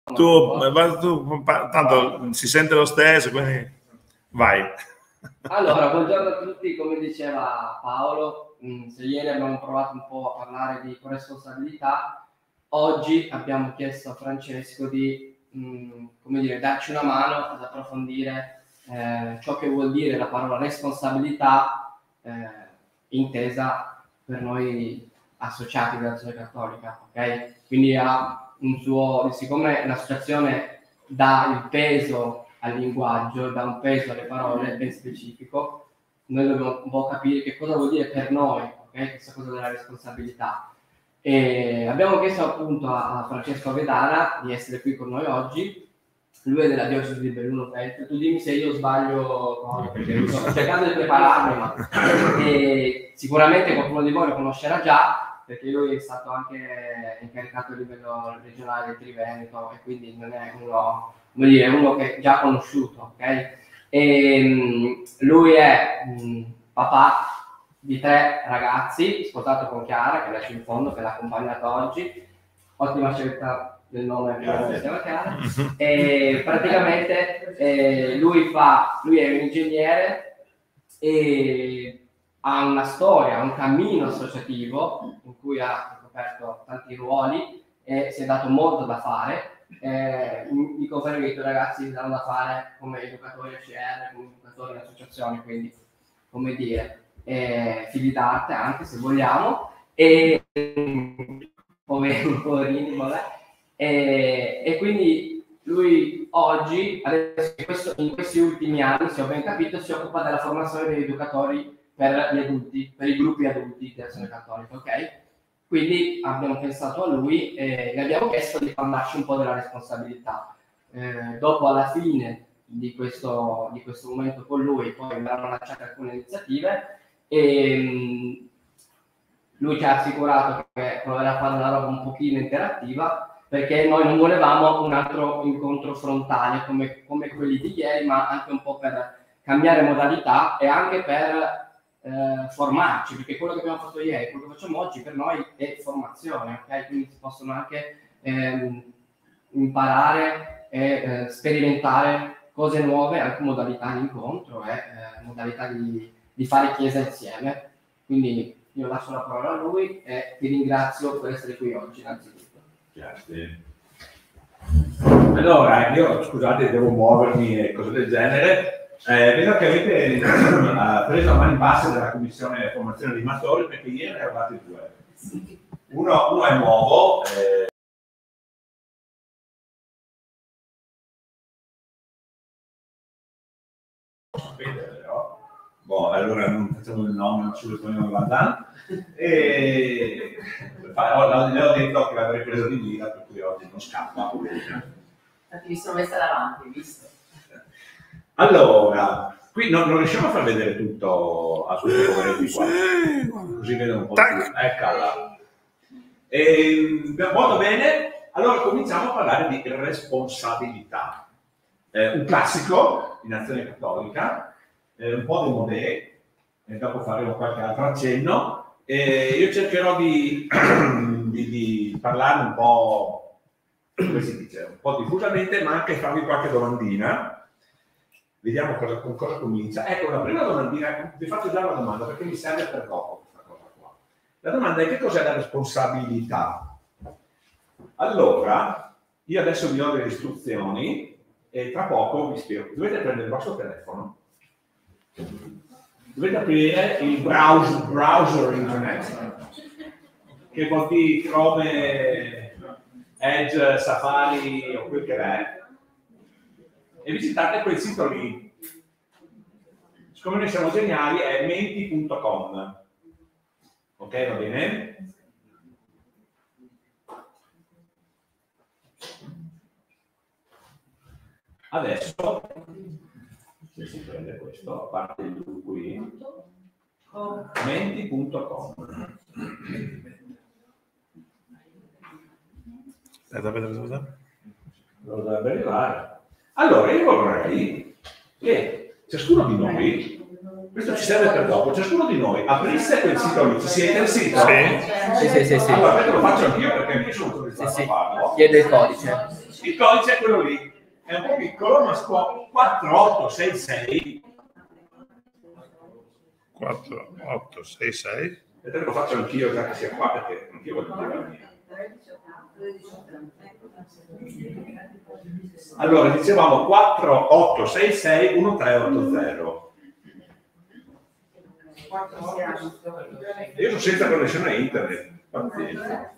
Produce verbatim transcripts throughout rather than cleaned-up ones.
Tu, tu, tanto si sente lo stesso, quindi vai. Allora, buongiorno a tutti. Come diceva Paolo, se ieri abbiamo provato un po' a parlare di corresponsabilità, oggi abbiamo chiesto a Francesco di mh, come dire, darci una mano ad approfondire eh, ciò che vuol dire la parola responsabilità eh, intesa per noi associati dell'Azione Cattolica, ok? Quindi ha un suo, siccome l'associazione dà il peso al linguaggio, dà un peso alle parole ben specifico, noi dobbiamo un po' capire che cosa vuol dire per noi, ok? Questa cosa della responsabilità. E abbiamo chiesto appunto a Francesco Vedana di essere qui con noi oggi. Lui è della diocesi di Belluno Feltre. Tu dimmi se io sbaglio, no, perché sto cercando di prepararmi, ma e sicuramente qualcuno di voi lo conoscerà già, perché lui è stato anche incaricato a livello regionale del Triveneto e quindi non è uno, come dire, uno che è già conosciuto, ok? E, lui è mh, papà di tre ragazzi, sposato con Chiara, che adesso in fondo, che l'ha accompagnato oggi. Ottima scelta del nome, che si chiama Chiara. E praticamente eh, lui fa, lui è un ingegnere e ha una storia, un cammino associativo in cui ha ricoperto tanti ruoli e si è dato molto da fare. Eh, mi confermo che i tuoi ragazzi si danno da fare come educatori a C R, come educatori in associazioni, quindi come dire, eh, figli d'arte anche se vogliamo, e poverini, vabbè. E, e quindi lui oggi, adesso, in, questo, in questi ultimi anni, se ho ben capito, si occupa della formazione degli educatori per gli adulti, per i gruppi adulti dell'Azione Cattolica, ok? Quindi abbiamo pensato a lui e gli abbiamo chiesto di parlarci un po' della responsabilità. Eh, dopo, alla fine di questo, di questo momento con lui, poi verranno lanciate alcune iniziative e mh, lui ci ha assicurato che proverà a fare una roba un pochino interattiva, perché noi non volevamo un altro incontro frontale come, come quelli di ieri, ma anche un po' per cambiare modalità e anche per eh, formarci, perché quello che abbiamo fatto ieri, quello che facciamo oggi per noi è formazione, ok? Quindi si possono anche ehm, imparare e eh, sperimentare cose nuove, anche modalità di incontro e eh, modalità di, di fare chiesa insieme. Quindi io lascio la parola a lui e ti ringrazio per essere qui oggi, innanzitutto. Grazie. Allora, io scusate, devo muovermi e cose del genere. Eh, vedo che avete uh, preso a mani basse dalla commissione formazione animatori, perché ieri ne eravate due. Uno, uno è nuovo. Eh, Boh, allora non facciamo il nome, non ci lo poniamo là. E le ho detto che l'avrei preso di mira, per cui oggi non scappa. Infatti mi sono messa davanti, visto? Allora, qui non, non riusciamo a far vedere tutto a tutti i poveretti qua, così vedono un po' più. Eccola. E, molto bene, allora cominciamo a parlare di responsabilità. Eh, un classico in Azione Cattolica, eh, un po' di modè, e dopo faremo qualche altro accenno. Eh, io cercherò di, di, di parlare un po', come si dice, un po' diffusamente, ma anche farvi qualche domandina. Vediamo cosa, con cosa comincia. Ecco, la prima domandina, vi faccio già una domanda perché mi serve per dopo questa cosa qua. La domanda è: che cos'è la responsabilità? Allora, io adesso vi do delle istruzioni e tra poco vi spiego. Dovete prendere il vostro telefono, dovete aprire il browser, browser internet, che vuol dire Chrome, Edge, Safari o quel che è, e visitate quel sito lì. Siccome noi siamo geniali, è menti punto com. Ok, va bene? Adesso, se si prende questo, a parte il qui, menti punto com. Aspetta, aspetta, aspetta. Lo dovrebbe arrivare. Allora, io vorrei che ciascuno di noi, questo ci serve per dopo, ciascuno di noi aprisse quel sito lì. Ci siete il sito? Sì. Sì, sì, sì, sì. Allora, questo lo faccio anch'io perché mi sono autorizzato sì, sì. a farlo. Chiede il codice. Il codice è quello lì, è un po' piccolo, ma sto quattro otto sei sei. quattro otto sei sei. Vedete, lo faccio anch'io già che sia qua, perché anch'io voglio dire la mia. Allora, dicevamo quattro otto sei sei uno tre otto zero. Io sono senza connessione a internet, pazienza.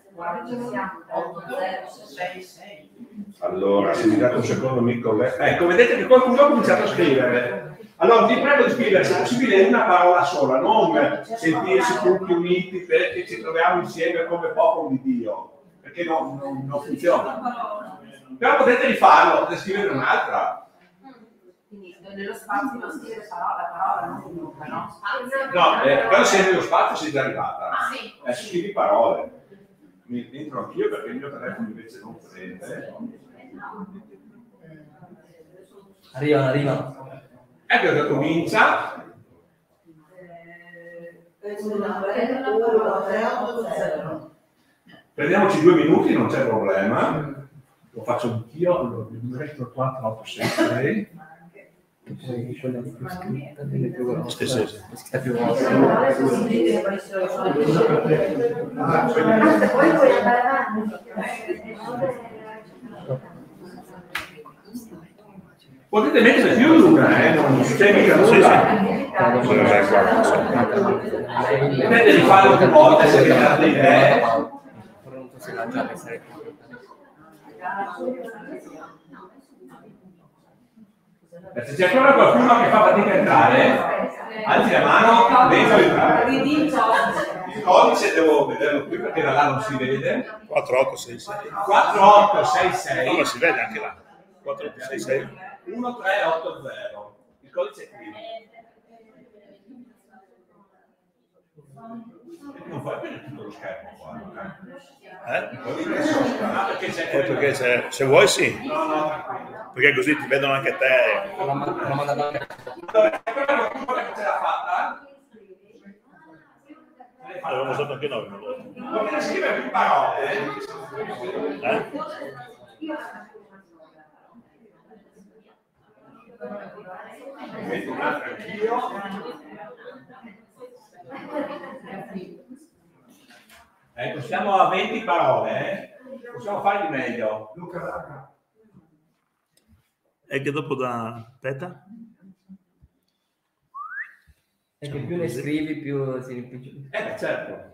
Allora, se mi date un secondo mi collega. Ecco, vedete che qualcuno ha cominciato a scrivere. Allora, vi prego di scrivere, se possibile, una parola sola, non sentirsi tutti uniti perché ci troviamo insieme come popolo di Dio, perché non, non, non funziona. Però potete rifarlo, potete scrivere un'altra. Quindi nello spazio non scrivere parola, parola, non comunque, no? No, eh, però se nello spazio sei già arrivata. Ah, sì. Eh, scrivi parole. Mi entro anch'io perché il mio telefono invece non prende. Arrivano, arrivano. Ecco che comincia. Prendiamoci due minuti, non c'è problema. Lo faccio anch'io. Allora, il quattro otto sei sei. Poi quella più scritta, delle più grosse. Sì, sì, sì. Scritta più grossa. Poi puoi andare avanti. Potete mettere più di una, eh? Non c'è mica nulla. Potete rifarlo più volte se vi date idee. Pronto, se l'ha già messa. Se c'è ancora qualcuno che fa fatica a entrare, alzi la mano, dentro entrare. Il codice devo vederlo qui perché da là non si vede. quattro otto sei sei. quattro otto sei sei. No, ma si vede anche là. quattro otto sei sei. uno tre otto zero. Il codice è qui. Non fai bene tutto lo schermo qua. Eh? Ah, perché c'è Eh, perché c'è- se vuoi sì, No, no, tranquillo. perché così ti vedono anche te. La manda da me. Allora, quella che ce l'ha fatta. L'avevamo usato anche noi. Potete scrivere più parole. Eh? Metto un'altra anch'io. Ecco, siamo a venti parole, eh? Possiamo fare di meglio. Luca, E che dopo da Teta? E che più ne scrivi, più si rimpiccioli. eh beh, certo.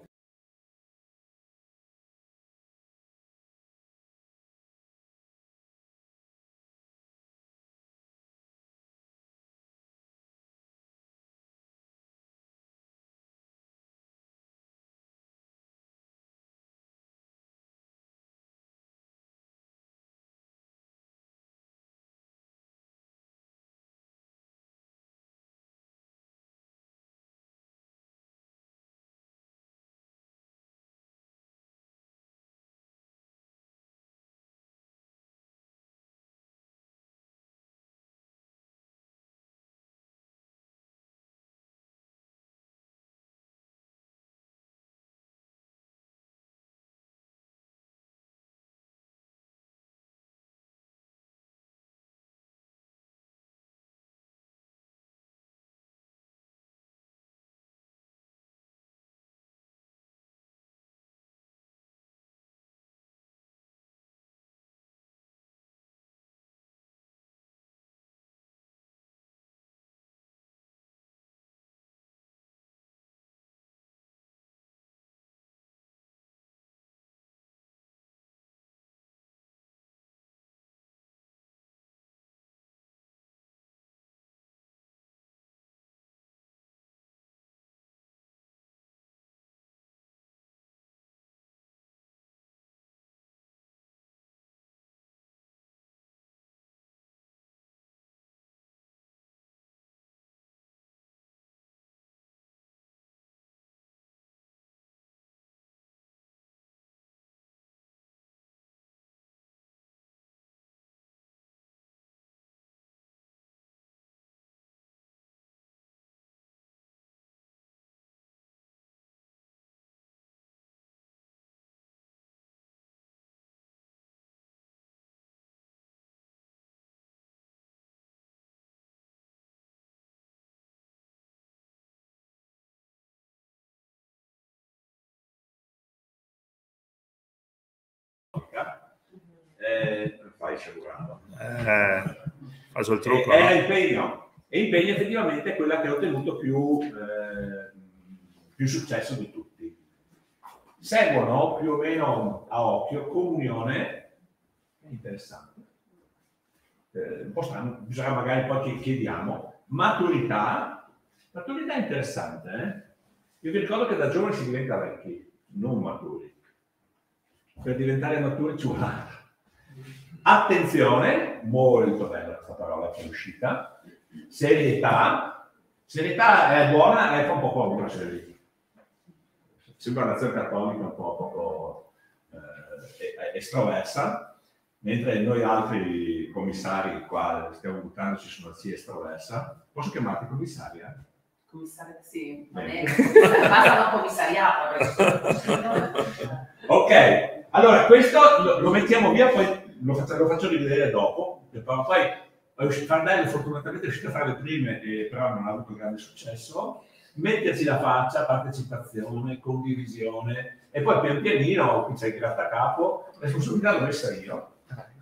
eh, fai sciagurato. Eh, faccio il trucco. E, no? e impegno. E impegno effettivamente è quella che ha ottenuto più, eh, più successo di tutti. Seguono più o meno a occhio Comunione, è interessante. Eh, un po' strano, bisogna magari poi che chiediamo. Maturità. Maturità è interessante, eh? Io vi ricordo che da giovani si diventa vecchi, non maturi. Per diventare maturi ci vuole altro. Attenzione, molto bella questa parola che è uscita. Serietà. Serietà è buona e fa un po' paura, serietà. Sembra una nazione cattolica un po' poco eh, estroversa, mentre noi altri commissari qua stiamo buttandoci su una zia estroversa. Posso chiamarti commissaria? Commissario, sì, va bene. Basta un commissariato. Ok, allora questo lo, lo mettiamo via, poi lo faccio, lo faccio rivedere dopo, però poi Fardello fortunatamente è riuscito a fare le prime, e però non ha avuto grande successo. Metterci la faccia, partecipazione, condivisione, e poi pian pianino, qui c'è il grattacapo, responsabilità l'ho messa io.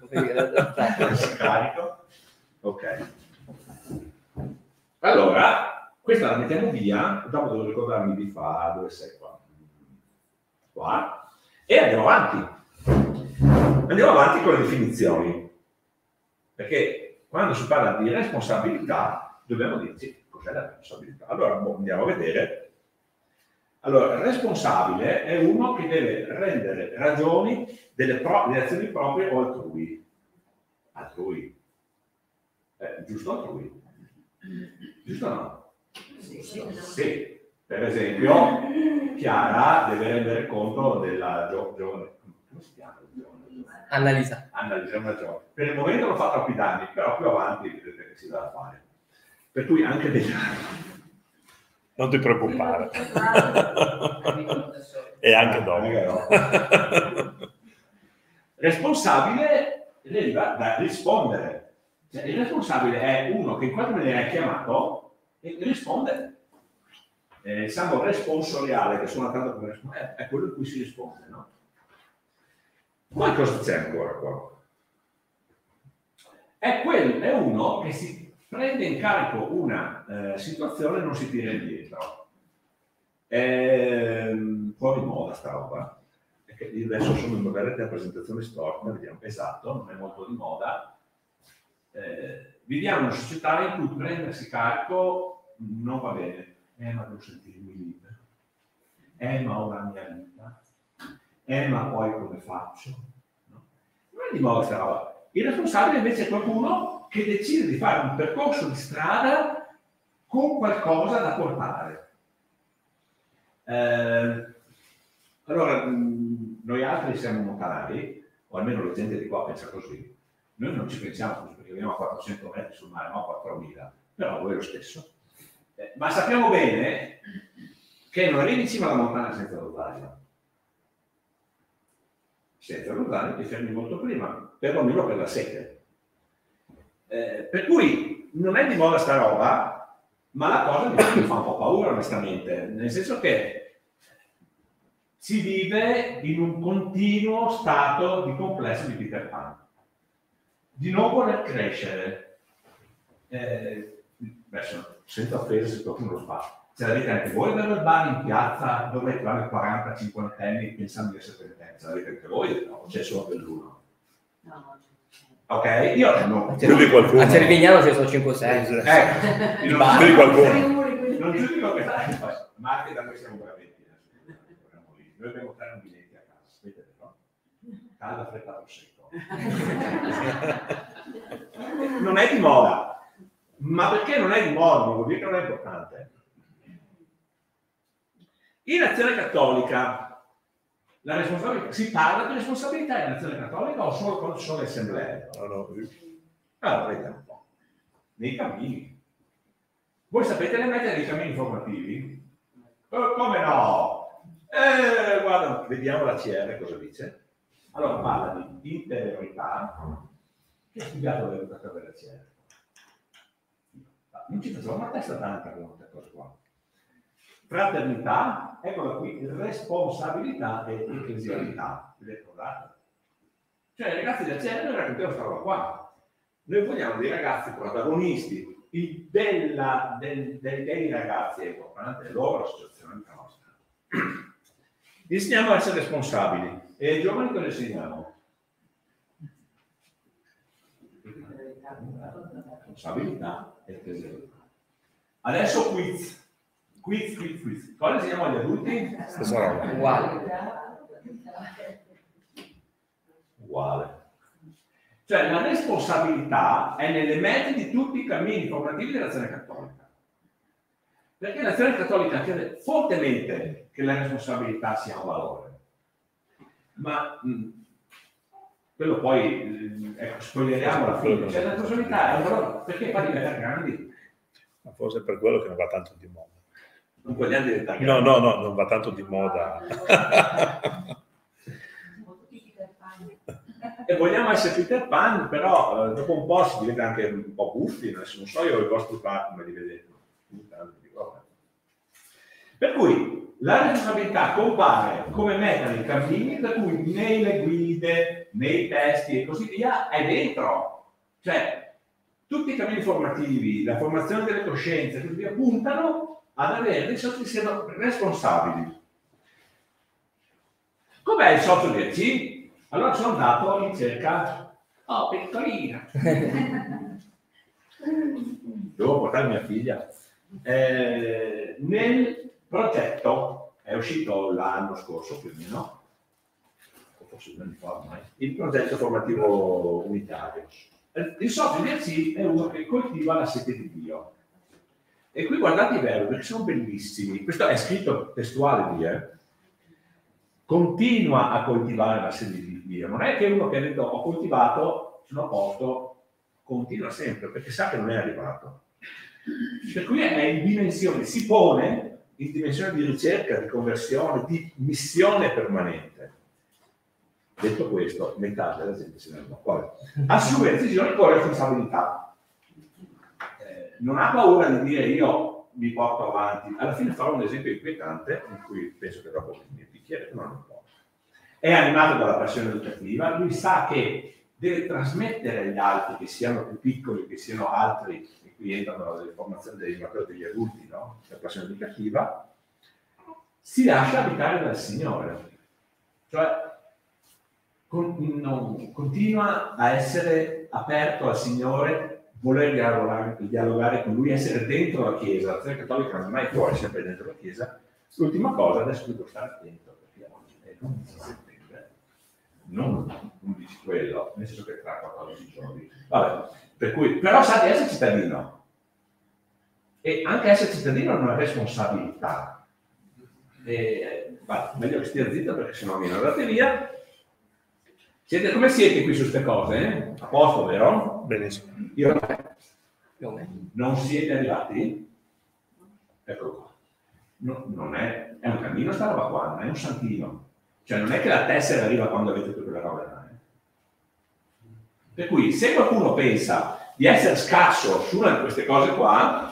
Carico. Ok. Allora, questa la mettiamo via, dopo devo ricordarmi di fa, dove sei qua? Qua. E andiamo avanti. Andiamo avanti con le definizioni. Perché quando si parla di responsabilità, dobbiamo dirci cos'è la responsabilità. Allora, boh, andiamo a vedere. Allora, responsabile è uno che deve rendere ragioni delle, pro- delle azioni proprie o altrui. Altrui. Eh, giusto altrui? Giusto o no? Sì, sì. Sì. Per esempio, Chiara deve rendere conto della gio- giovane. Come si chiama? Annalisa. Annalisa, una giovane. Per il momento non fa troppi danni, però più avanti vedete che si dà da fare. Per cui anche degli Non ti preoccupare. E anche dopo. Responsabile deriva da rispondere. Cioè, il responsabile è uno che in qualche maniera è chiamato e risponde. Eh, il salvo responsoriale, che suona tanto come rispondere, è quello in cui si risponde, no? Poi cosa c'è ancora qua? È, quello, è uno che si prende in carico una eh, situazione e non si tira indietro. È un po' di moda sta roba. Perché io adesso sono in modella di rappresentazione storica, vediamo, esatto, non è molto di moda. Eh, viviamo in una società in cui prendersi carico non va bene. Eh, ma devo sentirmi libero. Eh, ma ho la mia vita. Eh, ma poi come faccio? No? Non è di moda questa roba. Il responsabile invece è qualcuno che decide di fare un percorso di strada con qualcosa da portare. Eh, allora, mh, noi altri siamo montanari, o almeno la gente di qua pensa così. Noi non ci pensiamo così, perché viviamo a quattrocento metri sul mare, no a quattromila, però voi lo stesso. Eh, ma sappiamo bene che non arrivi in cima alla montagna senza rosario. Senza rosario ti fermi molto prima, perlomeno per la sete. Eh, per cui non è di moda sta roba, ma la cosa mi fa un po' paura onestamente, nel senso che si vive in un continuo stato di complesso di Peter Pan, di non voler crescere. Eh, adesso, senza offesa se qualcuno lo fa, ce l'avete anche voi per il bar in piazza dove vanno quaranta cinquanta anni pensando di essere penitenza? Ce l'avete anche voi? No, c'è solo quelluno. No. Ok, io no. Più di qualcuno. A Cervignano ce ne sono cinque sei. Ecco, io non, Più di qualcuno. non giudico questa, ma anche da noi siamo braventi. Noi abbiamo tre rubinetti a casa, vedete, no? Calda, fredda, secco. Non è di moda, ma perché non è di moda? Non vuol dire che non è importante. In Azione Cattolica la responsabilità, si parla di responsabilità in Azione Cattolica o solo quando ci sono le assemblee? No, no. Allora, vediamo un po'. Nei cammini. Voi sapete le mete dei cammini formativi? Oh, come no? Eh, guarda, vediamo la C R cosa dice. Allora, parla di interiorità. Che ha studiato l'educazione della C R? Non ci facciamo una testa tanta con queste cose qua. Fraternità, eccola qui, responsabilità e ecclesialità. Vi ricordate? Cioè, i ragazzi del C E R noi raccontiamo questa roba qua. Noi vogliamo dei ragazzi protagonisti. Il della, del, del, dei ragazzi è importante, loro l'associazione anche nostra. Insegniamo a essere responsabili. E ai giovani cosa insegniamo? Responsabilità e tesoro. Adesso quiz. Quiz, quiz, quiz. Cosa insegniamo agli adulti? Stessa roba. Uguale. Uguale. Cioè la responsabilità è nelle mete di tutti i cammini formativi dell'azione cattolica. Perché l'azione cattolica crede fortemente che la responsabilità sia un valore. Ma mh, quello poi, mh, ecco, spoileriamo alla fine. Cioè la responsabilità è un valore perché fa diventare grandi. Ma forse è per quello che non va tanto di moda. Non vogliamo diventare No, grandi. no, no, non va tanto di moda. E vogliamo essere Peter Pan, però eh, dopo un po' si diventa anche un po' buffi, adesso non so io i vostri fan come li vedete. Per cui la responsabilità compare come meta nei cammini, per cui nelle guide, nei testi e così via è dentro. Cioè, tutti i cammini formativi, la formazione delle coscienze, così via, puntano ad avere dei soci che siano responsabili. Com'è il socio di A C? Allora sono andato in cerca, oh piccolina, devo portare mia figlia. Eh, nel progetto, è uscito l'anno scorso più o meno, o forse due anni fa ormai, il progetto formativo unitario. Il socio di A C è uno che coltiva la sete di Dio. E qui guardate i verbi, perché sono bellissimi. Questo è scritto testuale di eh. Continua a coltivare la sede di Dio. Non è che uno che ha detto ho coltivato, sono a posto, continua sempre, perché sa che non è arrivato. Per cui è in dimensione, si pone in dimensione di ricerca, di conversione, di missione permanente. Detto questo, metà della gente se ne va. Poi assume decisioni con responsabilità. Eh, non ha paura di dire io mi porto avanti. Alla fine farò un esempio inquietante, in cui penso che dopo mi picchiere, ma non posso. È animato dalla passione educativa, lui sa che deve trasmettere agli altri, che siano più piccoli, che siano altri, e qui entrano le formazioni degli animatori degli adulti, no? La passione educativa, si lascia abitare dal Signore. Cioè, con, non, continua a essere aperto al Signore, voler dialogare, dialogare con Lui, essere dentro la Chiesa. L'azione cattolica non è mai fuori, sempre dentro la Chiesa. L'ultima cosa, adesso devo stare attento, perché è l'undici settembre, non undici quello, nel senso che tra quattordici giorni. Vabbè, per cui, però sa di essere cittadino. E anche essere cittadino è una responsabilità. E, va, meglio che stia zitto perché sennò mi andate via. Siete, come siete qui su queste cose? Eh? A posto, vero? Benissimo. Io non siete arrivati? Eccolo qua. No, non è, è un cammino sta roba qua, non è un santino. Cioè non è che la tessera arriva quando avete tutte quelle robe là. Eh? Per cui se qualcuno pensa di essere scarso su una di queste cose qua,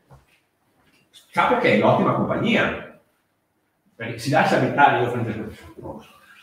sa che è in ottima compagnia. Perché si lascia abitare, io Francesco,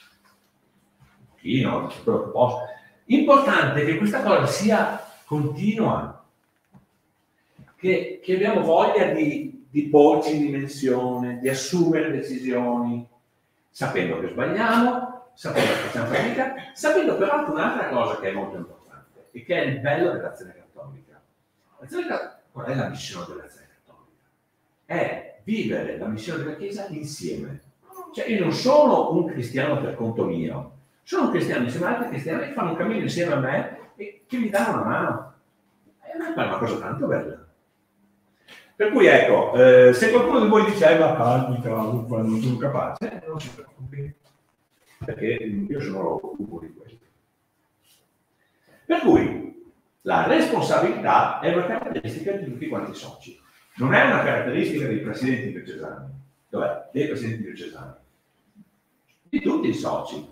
no, quello che posso. Importante che questa cosa sia continua, che, che abbiamo voglia di, di porci in dimensione, di assumere decisioni, sapendo che sbagliamo, sapendo che facciamo fatica, sapendo peraltro un'altra cosa che è molto importante e che è il bello dell'azione cattolica. L'azione cattolica, qual è la missione dell'azione cattolica? È vivere la missione della Chiesa insieme. Cioè io non sono un cristiano per conto mio, sono un cristiano insieme ad altri cristiani che fanno un cammino insieme a me e che mi danno una mano. E a me è una cosa tanto bella. Per cui ecco, eh, se qualcuno di voi dice ma calmi, non sono capace, non si preoccupi, perché io sono cubo di questo. Per cui la responsabilità è una caratteristica di tutti quanti i soci. Non è una caratteristica dei presidenti diocesani, dov'è? Dei presidenti diocesani. Di tutti i soci.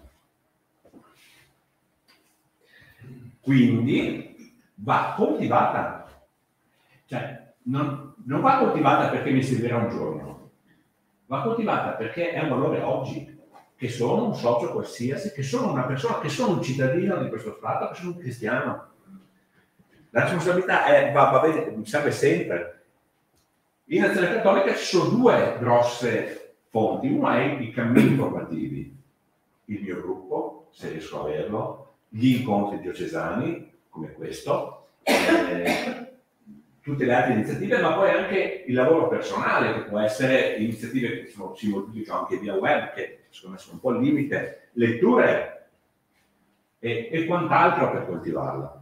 Quindi va coltivata. Cioè, non, non va coltivata perché mi servirà un giorno. Va coltivata perché è un valore oggi. che sono un socio qualsiasi, che sono una persona, che sono un cittadino di questo Stato, che sono un cristiano. La responsabilità è, va, va bene, serve sempre. In Azione Cattolica ci sono due grosse fonti. Una è i cammini informativi, il mio gruppo, se riesco a averlo, gli incontri diocesani, come questo, eh, tutte le altre iniziative, ma poi anche il lavoro personale, che può essere iniziative che sono, si moltiplicano anche via web, che secondo me sono un po' il limite, letture e, e quant'altro per coltivarla.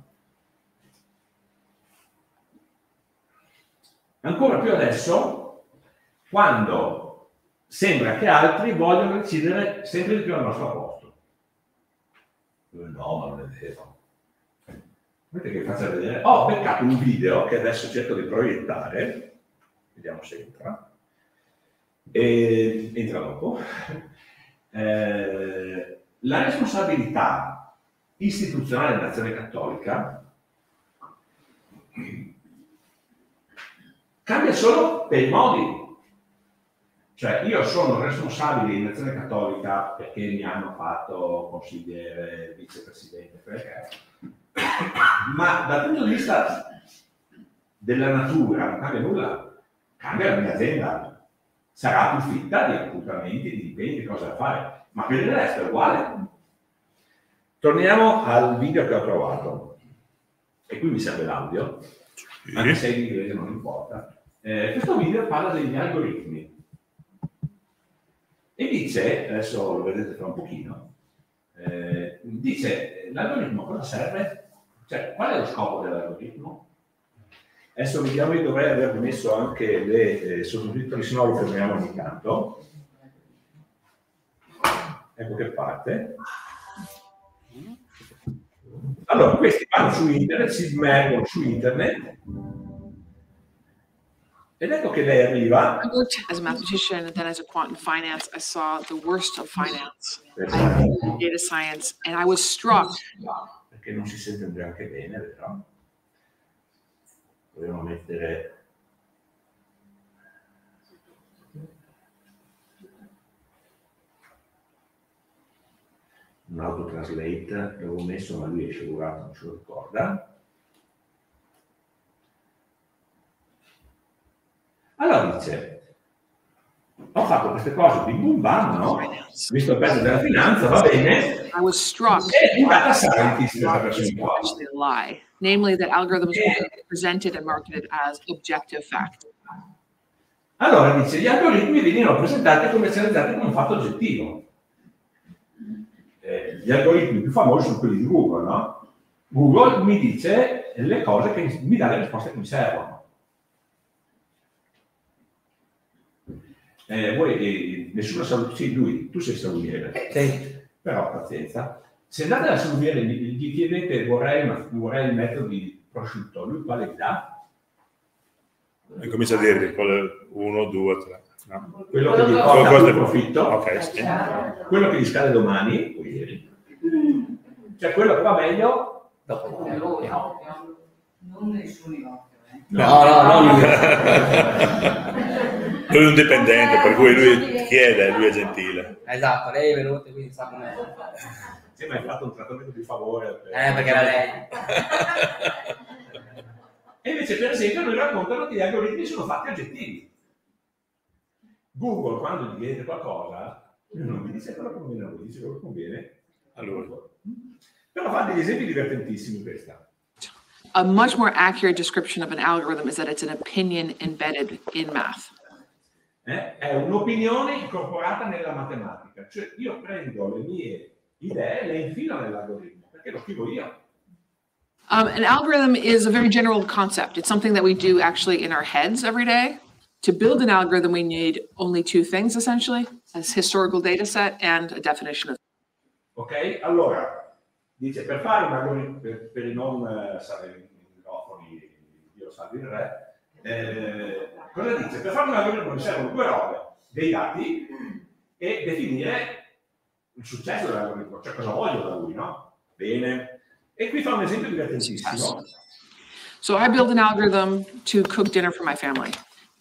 Ancora più adesso, quando sembra che altri vogliono decidere sempre di più al nostro posto. No, ma non è vero. Vedete che faccio vedere? Ho beccato un video che adesso cerco di proiettare, vediamo se entra, e entra dopo. Eh, la responsabilità istituzionale dell'Azione Cattolica cambia solo per i modi. Cioè, io sono responsabile in Azione Cattolica perché mi hanno fatto consigliere, vicepresidente, perché... ma dal punto di vista della natura non cambia nulla, cambia la mia azienda, sarà più fitta di appuntamenti, di impegni, di cose da fare, ma per il resto è uguale. Torniamo al video che ho trovato, e qui mi serve l'audio, sì, anche se in inglese non importa. Eh, questo video parla degli algoritmi e dice, adesso lo vedete tra un pochino, eh, dice l'algoritmo cosa serve? Cioè, qual è lo scopo dell'algoritmo? Adesso vediamo, io dovrei aver messo anche le eh, sottotitoli, se no lo fermiamo ogni tanto. Ecco che parte. Allora, questi vanno su internet, si immergono su internet, ed ecco che lei arriva. I worked as a mathematician and then as a quant in finance. I saw the worst of finance. I did data science, and I was struck. Perché non si sente neanche bene, vero? Dobbiamo mettere... un autotranslate, l'avevo messo ma lui è sciagurato, non se lo ricorda. Allora dice, ho fatto queste cose di boom bam, no? Visto il pezzo della finanza, va bene. I was struck E un data scientist questa persona qua. lie, namely that algorithms were presented and marketed as objective fact. Allora dice, gli algoritmi venivano presentati e commercializzati come un fatto oggettivo. Eh, gli algoritmi più famosi sono quelli di Google, no? Google mi dice le cose che mi dà le risposte che mi servono. Eh, voi, eh, nessuna salumiere, sì, lui, tu sei salumiere, sì. Però pazienza. Se andate alla salumiere gli, gli chiedete vorrei, una, vorrei il metodo di prosciutto, lui quale vi dà? E comincia a dirgli uno, due, tre. No. Quello che gli porta più profitto, okay, sì. Quello che gli scade domani, o ieri, cioè quello che va meglio dopo. Non nessuno occhio, eh. No, no, no. no. Lui è un dipendente, per cui lui chiede, lui è gentile. Esatto, lei è venuta, quindi sa com'è. Sì, ma hai fatto un trattamento di favore. Per... Eh, perché era lei. E invece, per esempio, noi raccontano che gli algoritmi sono fatti oggettivi. Google, quando gli chiede qualcosa, non vi dice quello che conviene, non vi dice quello che conviene a loro. Però fa degli esempi divertentissimi questa. A much more accurate description of an algorithm is that it's an opinion embedded in math. Eh? È un'opinione incorporata nella matematica. Cioè io prendo le mie idee e le infilo nell'algoritmo, perché lo scrivo io. Um, an algorithm is a very general concept. It's something that we do actually in our heads every day. To build an algorithm, we need only two things, essentially, a historical data set and a definition of. Ok, allora, dice, per fare un algoritmo, per, per i non uh, sarafoni, io salvo il re, eh, cosa dice? Per fare un algoritmo mi servono due robe, dei dati e definire il successo dell'algoritmo, cioè cosa voglio da lui, no? Bene. E qui fa un esempio divertentissimo. So I build an algorithm to cook dinner for my family.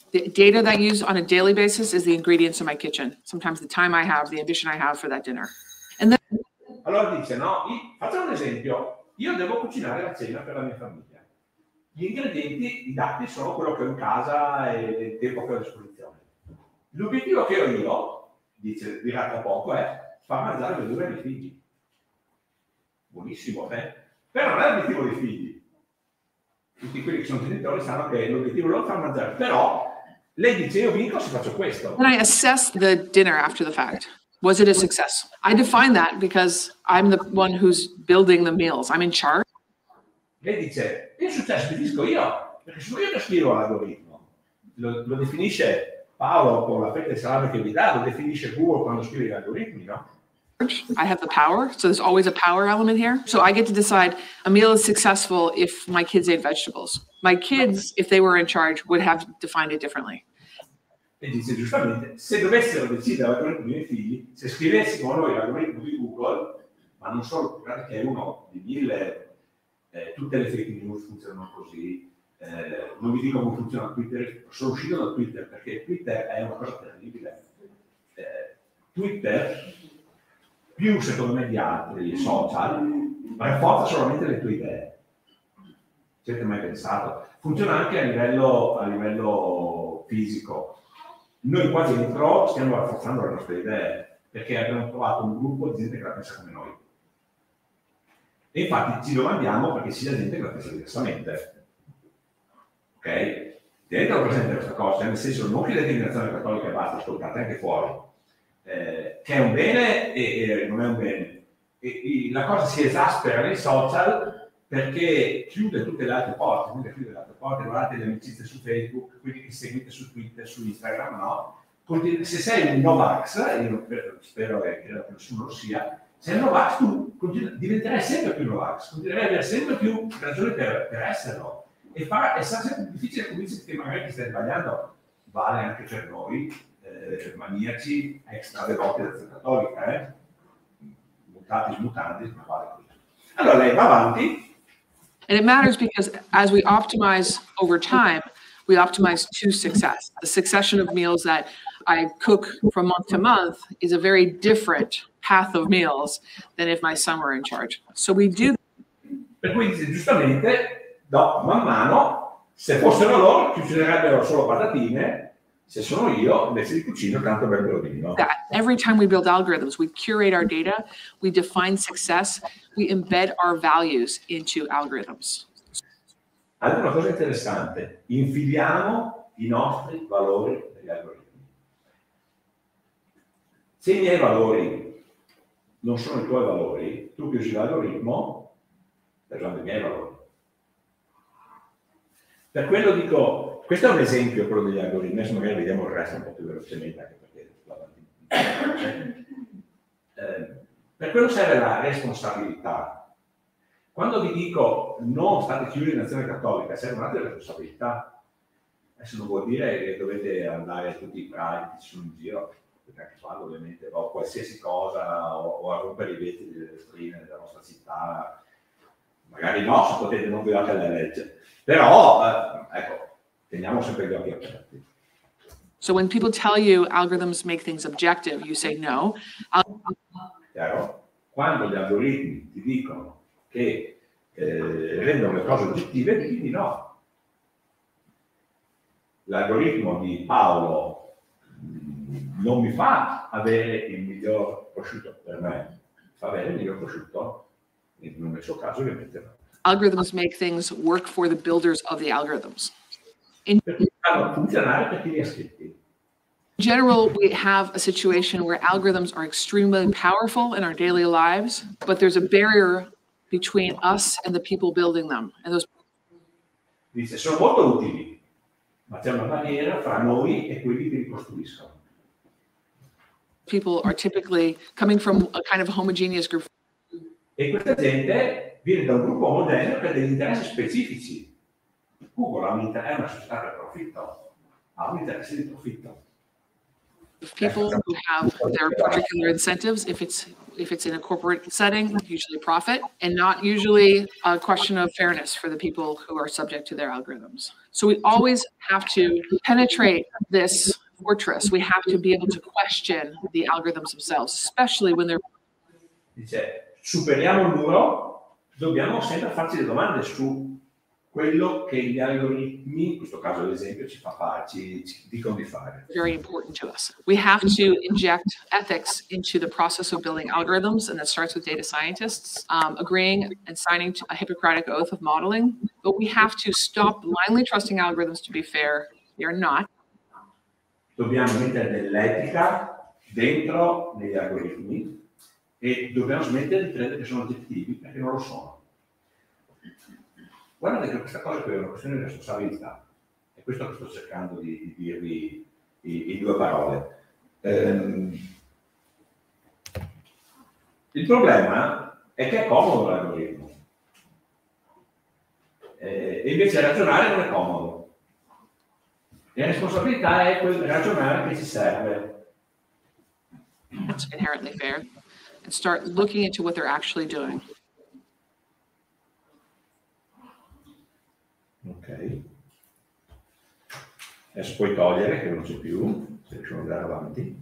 The data that I use on a daily basis is the ingredients in my kitchen. Sometimes the time I have, the ambition I have for that dinner. And then allora dice, no, facciamo un esempio, io devo cucinare la cena per la mia famiglia. Gli ingredienti, i dati sono quello che ho in casa e il tempo che ho a disposizione. L'obiettivo che ho io, dice, dirà tra poco, è far mangiare verdure ai miei figli. Buonissimo, eh? Però non è l'obiettivo dei figli. Tutti quelli che sono genitori sanno che l'obiettivo loro è far mangiare, però lei dice, io vinco se faccio questo. Then I assess the dinner after the fact. Was it a success? I define that because I'm the one who's building the meals. I'm in charge. Lei dice, il successo definisco io, perché sono io che scrivo l'algoritmo. Lo, lo definisce Paolo con la fetta di salame che vi dà, lo definisce Google quando scrive gli algoritmi, no? I have the power, so there's always a power element here. So I get to decide a meal is successful if my kids ate vegetables. My kids, if they were in charge, would have defined it differently. E dice giustamente, se dovessero decidere l'algoritmo dei miei figli, se scrivessimo noi l'algoritmo di Google, ma non solo, guardate che è uno di mille, eh, tutte le fake news funzionano così, eh, non vi dico come funziona Twitter, sono uscito da Twitter perché Twitter è una cosa terribile. Eh, Twitter, più secondo me di altri social, rafforza solamente le tue idee. Ci avete mai pensato? Funziona anche a livello, a livello fisico. Noi qua dentro stiamo rafforzando le nostre idee perché abbiamo trovato un gruppo di gente che la pensa come noi. E infatti ci domandiamo perché sia gente che la pensa diversamente. Ok? Tenetelo presente questa cosa, nel senso non chiedete l'immigrazione cattolica e basta, ascoltate anche fuori. Eh, che è un bene e, e non è un bene. E, e la cosa si esaspera nei social perché chiude tutte le altre porte, quindi chiude le altre porte, guardate le amicizie su Facebook, quelli che seguite su Twitter, su Instagram, no? Se sei un Novax, io spero che credo che nessuno lo sia, se sei un Novax tu diventerai sempre più Novax, continuerai ad avere sempre più ragioni per, per esserlo. E, fa, e sarà sempre più difficile convincerti che magari ti stai sbagliando, vale anche per noi, eh, maniaci extra devoti della cattolica, eh? Mutati smutandi, ma vale così. Allora lei va avanti. And it matters because as we optimize over time, we optimize to success. The succession of meals that I cook from month to month is a very different path of meals than if my son were in charge. So we do. Per cui giustamente, no, man mano, se fossero loro, cucinerebbero solo patatine. Se sono io, invece di cucino, tanto verdurino. That every time we build algorithms, we curate our data, we define success, we embed our values into algorithms. Allora, una cosa interessante, infiliamo i nostri valori negli algoritmi. Se i miei valori non sono i tuoi valori, tu che usi l'algoritmo, stai usando i miei valori. Per quello dico, questo è un esempio, quello degli algoritmi, adesso magari vediamo il resto un po' più velocemente, anche perché eh, per quello serve la responsabilità. Quando vi dico non state chiusi in azione cattolica, serve un'altra responsabilità. Adesso non vuol dire che dovete andare tutti i pride che ci sono in giro, potete anche farlo ovviamente, o qualsiasi cosa, o, o a rompere i vetri delle vetrine della nostra città. Magari no, se potete non violate la legge. Però, eh, ecco, teniamo sempre gli occhi aperti. So when people tell you algorithms make things objective, you say no. Chiaro? Quando gli algoritmi ti dicono che eh, rendono le cose oggettive, quindi no. L'algoritmo di Paolo mh, non mi fa avere il miglior prosciutto per me, fa avere il miglior prosciutto, nel suo caso ovviamente no. Algorithms make things work for the builders of the algorithms. In funzionare per chi li ha scritti. general, we have a situation where algorithms are extremely powerful in our daily lives, but there's a barrier between us and the people building them. And those Dice, sono molto utili, ma c'è una barriera fra noi e quelli che li costruiscono. people are typically coming from a kind of homogeneous group. E questa gente viene da un gruppo omogeneo che ha degli interessi specifici. Google ha un inter- è una società per profitto, ha un interesse di profitto. of people who have their particular incentives, if it's if it's in a corporate setting, usually profit, and not usually a question of fairness for the people who are subject to their algorithms. So we always have to penetrate this fortress. We have to be able to question the algorithms themselves, especially when they're... Dice, superiamo il muro, dobbiamo sempre farci le domande su quello che gli algoritmi, in questo caso ad esempio, ci fa fare, ci, ci dicono di fare. Very important to us. We have to inject ethics into the process of building algorithms, and that starts with data scientists um, agreeing and signing a Hippocratic oath of modeling. But we have to stop blindly trusting algorithms to be fair. They are not. Dobbiamo mettere dell'etica dentro negli algoritmi e dobbiamo smettere di credere che sono oggettivi, perché non lo sono. Guardate che questa cosa è una questione di responsabilità, è questo che sto cercando di, di dirvi in due parole. Ehm, il problema è che è comodo l'algoritmo, eh, e invece ragionare non è comodo. E la responsabilità è quel ragionare che ci serve. It's inherently fair. And start looking into what they're actually doing. Ok. Adesso puoi togliere che non c'è più, se riusciamo ad andare avanti.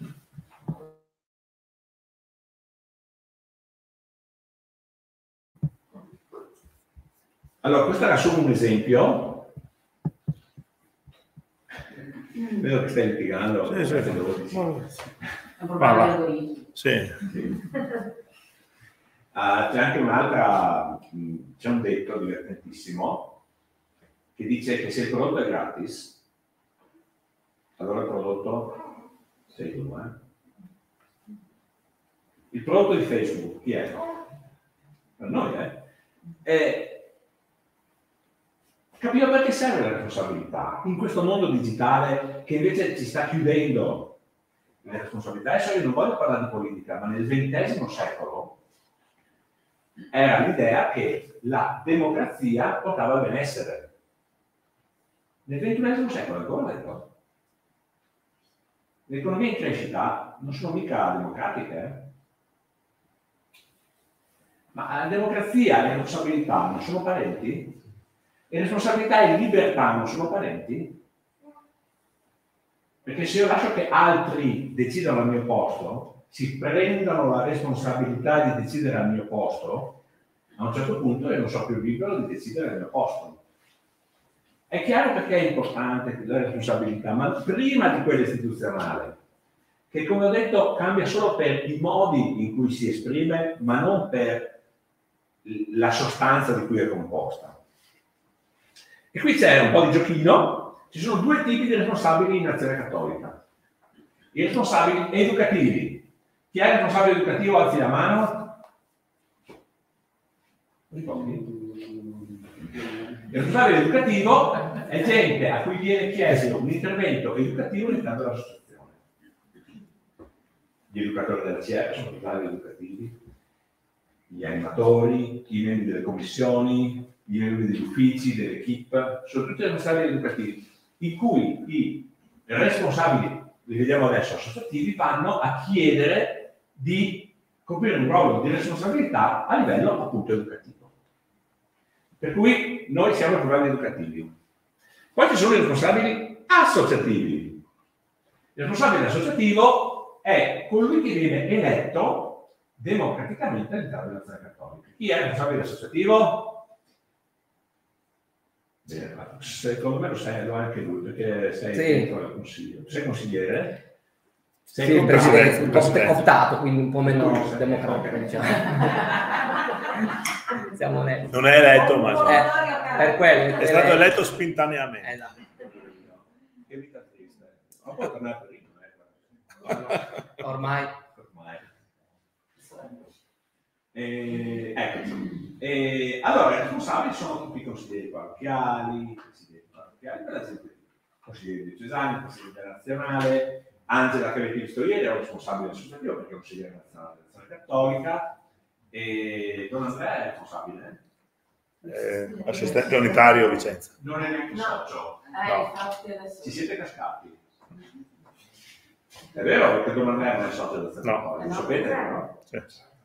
Allora, questo era solo un esempio. Vedo che stai litigando. Sì, sì. È un problema di algoritmi. Sì. Sì. Uh, c'è anche un'altra, c'è un detto divertentissimo che dice che se il prodotto è gratis, allora il prodotto sei tu, eh? Il prodotto di Facebook, chi è? Per noi, eh? E capiamo perché serve la responsabilità in questo mondo digitale che invece ci sta chiudendo le responsabilità. Adesso io non voglio parlare di politica, ma nel ventesimo secolo era l'idea che la democrazia portava al benessere. Nel ventunesimo secolo ancora le cose. Le economie in crescita non sono mica democratiche, eh? Ma la democrazia e la responsabilità non sono parenti? E responsabilità e libertà non sono parenti? Perché se io lascio che altri decidano al mio posto, si prendono la responsabilità di decidere al mio posto, a un certo punto io non sono più libero di decidere al mio posto. È chiaro perché è importante la responsabilità, ma prima di quella istituzionale, che come ho detto cambia solo per i modi in cui si esprime, ma non per la sostanza di cui è composta. E qui c'è un po' di giochino, ci sono due tipi di responsabili in Azione Cattolica. I responsabili educativi. Chi è il responsabile educativo? Alzi la mano. Ricordi? Il responsabile educativo è gente a cui viene chiesto un intervento educativo all'interno dell'associazione. Gli educatori della C R sono responsabili educativi, gli animatori, i membri delle commissioni, i membri degli uffici, dell'equipe, sono tutti responsabili educativi, in cui i responsabili, li vediamo adesso, associativi, vanno a chiedere di coprire un ruolo di responsabilità a livello appunto educativo. Per cui noi siamo responsabili educativi. Poi ci sono i responsabili associativi. Il responsabile associativo è colui che viene eletto democraticamente all'interno dell'Azione Cattolica. Chi è il responsabile associativo? Bene, secondo me lo sei anche lui, perché sei Sì. dentro il consiglio. Sei consigliere? Sei Sì, il contrario, presidente, un po' presidente. optato, quindi un po' meno Lui sei- democratico, ok. diciamo. Siamo onesti. Non è eletto, ma Eh, per quello. è stato eletto spintaneamente. Esatto. Che vita triste. Ma poi tornare a Torino, eh. Ormai. Ormai. Eh, ecco. Eh, allora, i responsabili sono tutti i consiglieri parrocchiali, presidenti parrocchiali, per esempio, consiglieri diocesani, consigliere nazionale. Angela, che avete visto ieri, è un responsabile associativo perché è un consigliere nazionale dell'Azione Cattolica. E Don Andrea è responsabile? Eh, assistente unitario a Vicenza. Non è neanche No. socio. Eh, No. infatti adesso... Ci siete cascati? È vero che tu non eri nel socio dell'azione No. cattolica, lo sapete, no? Sì.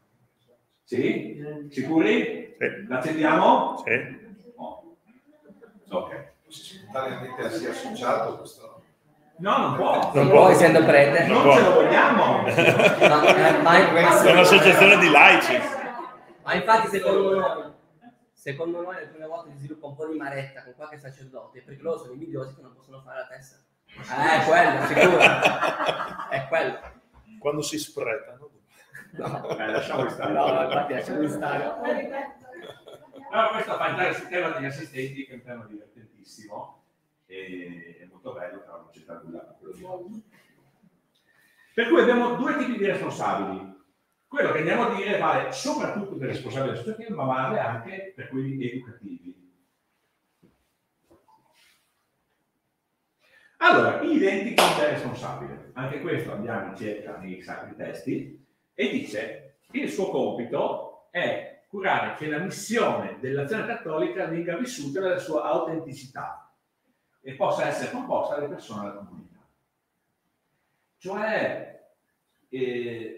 Sì? Sicuri? Sì. L'accendiamo? Sì. No. Ok. Spontaneamente si è associato questo. No, non può. Non Non può. può, essendo prete. Non può. ce lo vogliamo. Ma, eh, ma in questo- È un'associazione di laici. Ma infatti secondo noi, secondo noi alcune volte si sviluppa un po' di maretta con qualche sacerdote, perché loro sono invidiosi che non possono fare la testa. Eh, quello, sicuro. È quello. Quando si spretano. No, Eh, lasciamo stare. no, infatti lasciamo stare. Allora, questo fa entrare sul tema degli assistenti, che è un tema divertentissimo e è molto bello, però non c'entra nulla con quello di oggi. Per cui abbiamo due tipi di responsabili. Quello che andiamo a dire vale soprattutto per i responsabili associativi, ma vale anche per quelli educativi. Allora, identico è responsabile. Anche questo andiamo in cerca nei sacri testi e dice che il suo compito è curare che la missione dell'azione cattolica venga vissuta nella sua autenticità e possa essere composta dalle persone della comunità. Cioè, eh,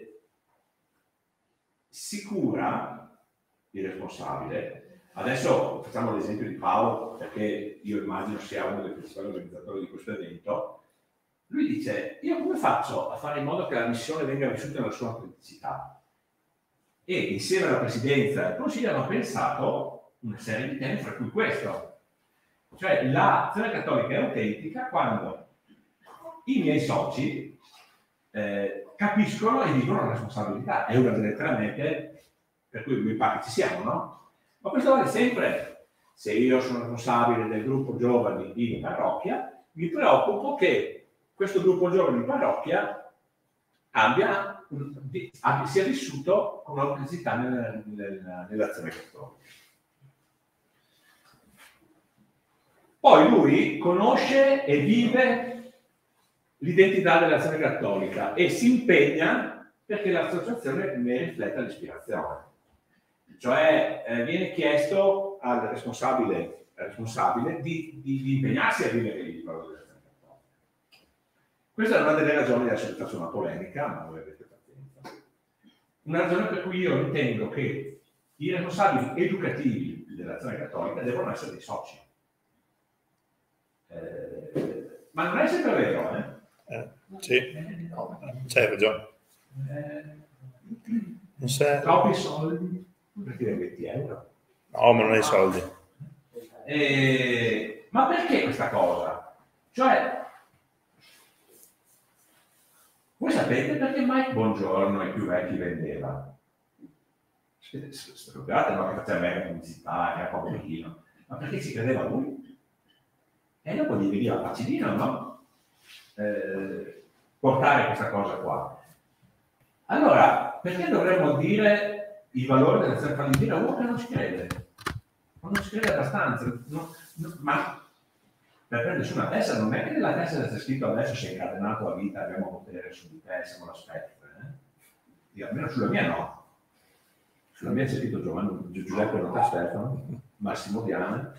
si cura il responsabile. Adesso facciamo l'esempio di Paolo, perché io immagino sia uno dei principali organizzatori di questo evento. Lui dice: io come faccio a fare in modo che la missione venga vissuta nella sua autenticità? E insieme alla presidenza del Consiglio hanno pensato una serie di temi, fra cui questo. Cioè, l'azione cattolica è autentica quando i miei soci eh, capiscono e vivono la responsabilità. È una delle tre mete per cui mi pare che ci siamo, no? Ma questo vale sempre. Se io sono responsabile del gruppo giovani in parrocchia, mi preoccupo che questo gruppo giovani in parrocchia abbia, abbia sia vissuto con un'autenticità nel, nel, nell'azione cattolica. Poi lui conosce e vive l'identità dell'azione cattolica e si impegna perché l'associazione ne rifletta l'ispirazione. Cioè eh, viene chiesto al responsabile, al responsabile di, di, di impegnarsi a vivere il valore dell'azione cattolica. Questa è una delle ragioni, adesso vi faccio una polemica, ma voi avete pazienza. Una ragione per cui io ritengo che i responsabili educativi dell'azione cattolica devono essere dei soci. Eh, ma non è sempre vero, eh? Eh, sì, c'hai ragione. Non sei... Troppi soldi per dire venti euro. No, ma non hai soldi. Eh, ma perché questa cosa? Cioè, voi sapete perché Mike Bongiorno ai più vecchi vendeva? Scusate, no, che faceva mega pubblicità, era proprio pochino, ma perché ci credeva lui? E dopo gli veniva facilino, no? Eh, portare questa cosa qua. Allora, perché dovremmo dire i valori dell'azione cattolica? Uno che non ci crede, non ci crede abbastanza, no, no, ma per prendere su una testa non è che nella testa c'è scritto adesso sei incatenato a vita, abbiamo potere su di te, siamo l'aspetto, eh? Io, almeno sulla mia no. Sulla mia c'è scritto Giovanni, Giuseppe Nota Stefano, Massimo Diana.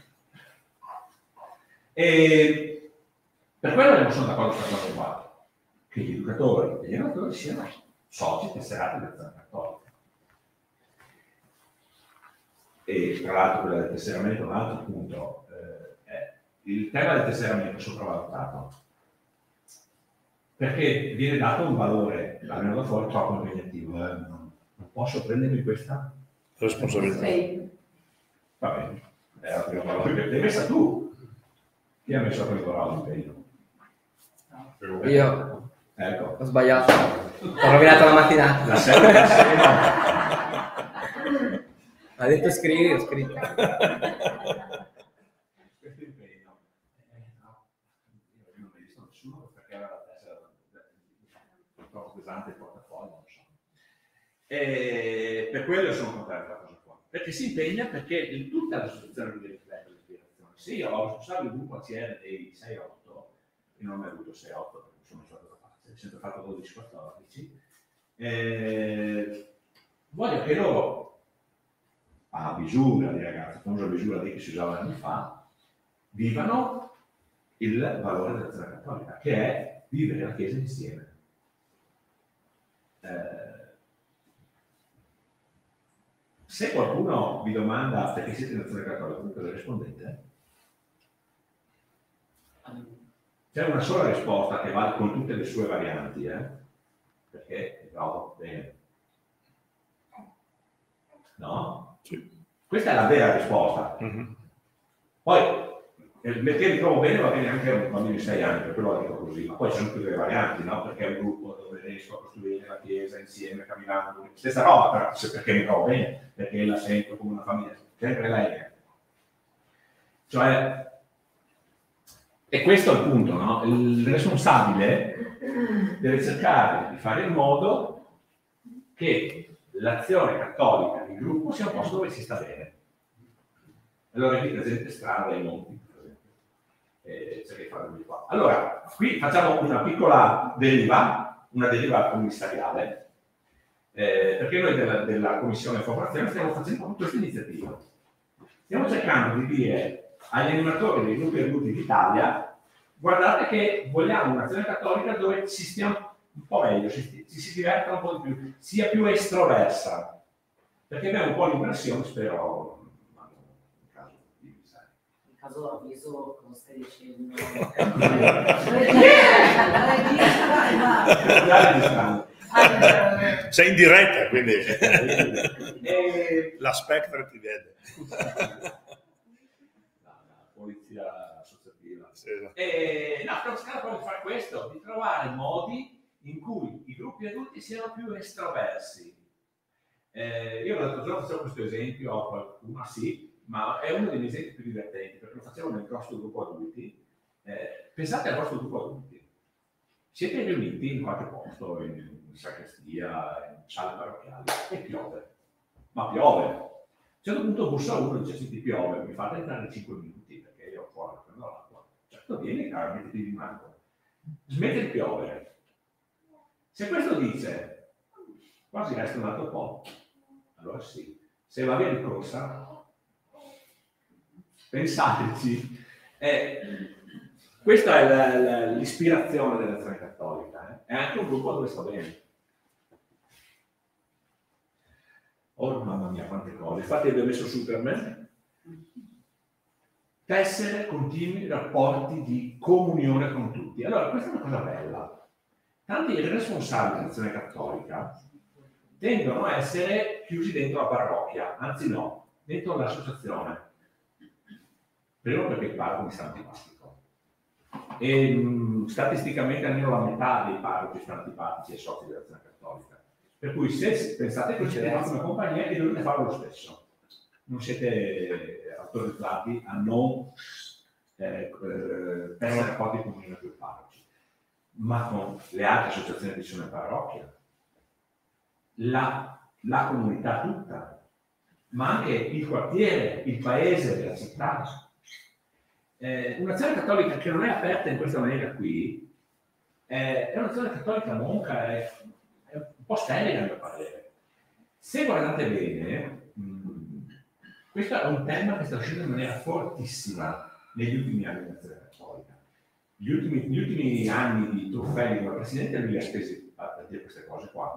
E per quello non sono d'accordo con questa cosa qua, che gli educatori e gli educatori siano soci tesserati dell'azione cattolica. E tra l'altro quella del tesseramento è un altro punto. Eh, è il tema del tesseramento è sopravvalutato perché viene dato un valore, almeno da fuori, troppo impegnativo. Eh, non, non posso prendermi questa Responsabilità. Va bene, è la prima parola che l'hai messa tu. Chi ha messo quel parola impegno? Io Ecco. ho sbagliato, ho rovinato la mattinata. La sera, la sera. Ha detto scrivi, ho scritto. Questo impegno. Eh, no, io non ho visto nessuno perché aveva la testa troppo pesante il portafoglio, non so. E per quello sono contrario a questa cosa qua. Perché si impegna perché in tutta l'associazione deve riflettere l'ispirazione. Se io ho responsabile di un Q C R dei sei otto, io non ho mai avuto sei otto perché sono stato da parte, ho sempre fatto dodici quattordici, eh, voglio che loro a misura di ragazzi, a famosa misura di che si usava anni fa, vivano il valore dell'azione cattolica, che è vivere la Chiesa insieme. eh, se qualcuno vi domanda perché siete in Azione Cattolica, cosa rispondete? C'è una sola risposta che vale con tutte le sue varianti, eh? Perché mi trovo bene. No? Sì. Questa è la vera risposta. Mm-hmm. Poi, perché mi trovo bene va bene anche a un bambino di sei anni, per quello la dico così, ma poi ci sono tutte le varianti, no? Perché è un gruppo dove riesco a costruire la chiesa insieme, camminando, stessa roba, però perché mi trovo bene, perché la sento come una famiglia, sempre lei è. Cioè, e questo è il punto, no? Il responsabile deve cercare di fare in modo che l'azione cattolica di gruppo sia un posto dove si sta bene. Allora qui presente strada e monti, eh, c'è che fare di qua. Allora, qui facciamo una piccola deriva, una deriva commissariale, eh, perché noi della, della Commissione Formazione stiamo facendo questa iniziativa. Stiamo cercando di dire agli animatori dei gruppi adulti d'Italia: guardate che vogliamo un'azione cattolica dove ci stiamo un po' meglio, ci, ci si diverta un po' di più, sia più estroversa, perché abbiamo un po' l'impressione, spero, ma in caso di sai. In caso avviso, come stai dicendo? Sei in diretta, quindi E... la Spectre ti vede. Polizia associativa. Sì. E, no, stiamo cercando proprio di fare questo, di trovare modi in cui i gruppi adulti siano più estroversi. Eh, io l'altro giorno facevo questo esempio a qualcuno, sì, ma è uno dei miei esempi più divertenti, perché lo facevo nel nostro gruppo adulti. Eh, pensate al vostro gruppo adulti. Siete riuniti in qualche posto, in, in sacrestia, in sale parrocchiali, e piove. Ma piove. A un certo punto bussa uno e dice: sì, ti piove, mi fate entrare cinque minuti perché io fuori prendo l'acqua. Certo, vieni, caro, mettiti di mano. Smette di piovere. Se questo dice, quasi resta un altro po', allora sì. Se va via di corsa, pensateci. Eh, questa è la, la, l'ispirazione dell'azione cattolica. Eh? È anche un gruppo dove sto bene. Oh mamma mia, quante cose. Infatti abbiamo messo su per me. Tessere continui rapporti di comunione con tutti. Allora, questa è una cosa bella. Tanti responsabili dell'azione cattolica tendono a essere chiusi dentro la parrocchia, anzi no, dentro l'associazione. Primo perché il parroco mi sta antipatico. E mh, statisticamente almeno la metà dei parroci stanno antipatici ai soci dell'azione cattolica. Per cui se pensate che siete in una compagnia e dovete farlo lo stesso, non siete autorizzati a non eh, eh, essere rapporti con i più parroci, ma con le altre associazioni che ci sono in parrocchia, la, la comunità tutta, ma anche il quartiere, il paese, la città. Eh, un'azione cattolica che non è aperta in questa maniera qui eh, è un'azione cattolica monca, è, è un po' sterile a mio parere. Se guardate bene, mh, questo è un tema che sta uscendo in maniera fortissima negli ultimi anni dell'azione cattolica. Gli ultimi, gli ultimi anni di Truffelli come presidente lui li ha spesi per dire queste cose qua.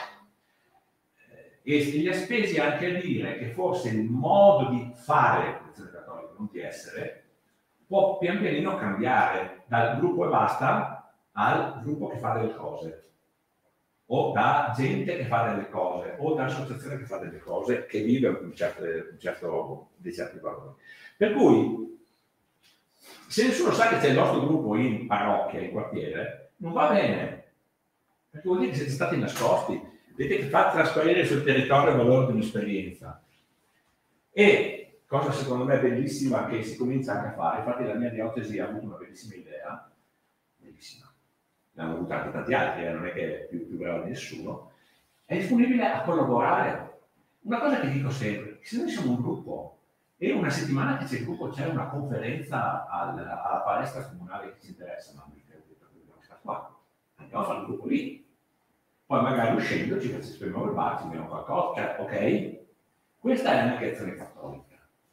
E li ha spesi anche a dire che forse il modo di fare l'azione cattolica, non di essere, può pian pianino cambiare dal gruppo e basta al gruppo che fa delle cose, o da gente che fa delle cose, o da associazione che fa delle cose, che vive un certo, un certo, dei certi valori. Per cui, se nessuno sa che c'è il nostro gruppo in parrocchia, in quartiere, non va bene, perché vuol dire che siete stati nascosti, vedete che fa trasparire sul territorio il valore di un'esperienza. E cosa secondo me bellissima che si comincia anche a fare, infatti la mia diocesi ha avuto una bellissima idea, bellissima, l'hanno avuta anche tanti altri, eh, non è che è più, più bravo di nessuno, è disponibile a collaborare. Una cosa che dico sempre, se noi siamo un gruppo e una settimana che c'è il gruppo c'è una conferenza al, alla palestra comunale che ci interessa, ma dobbiamo stare qua, andiamo a fare un gruppo lì, poi magari uscendo ci facciamo il bar, ci vediamo qualcosa, cioè, ok? Questa è anche azione cattolica.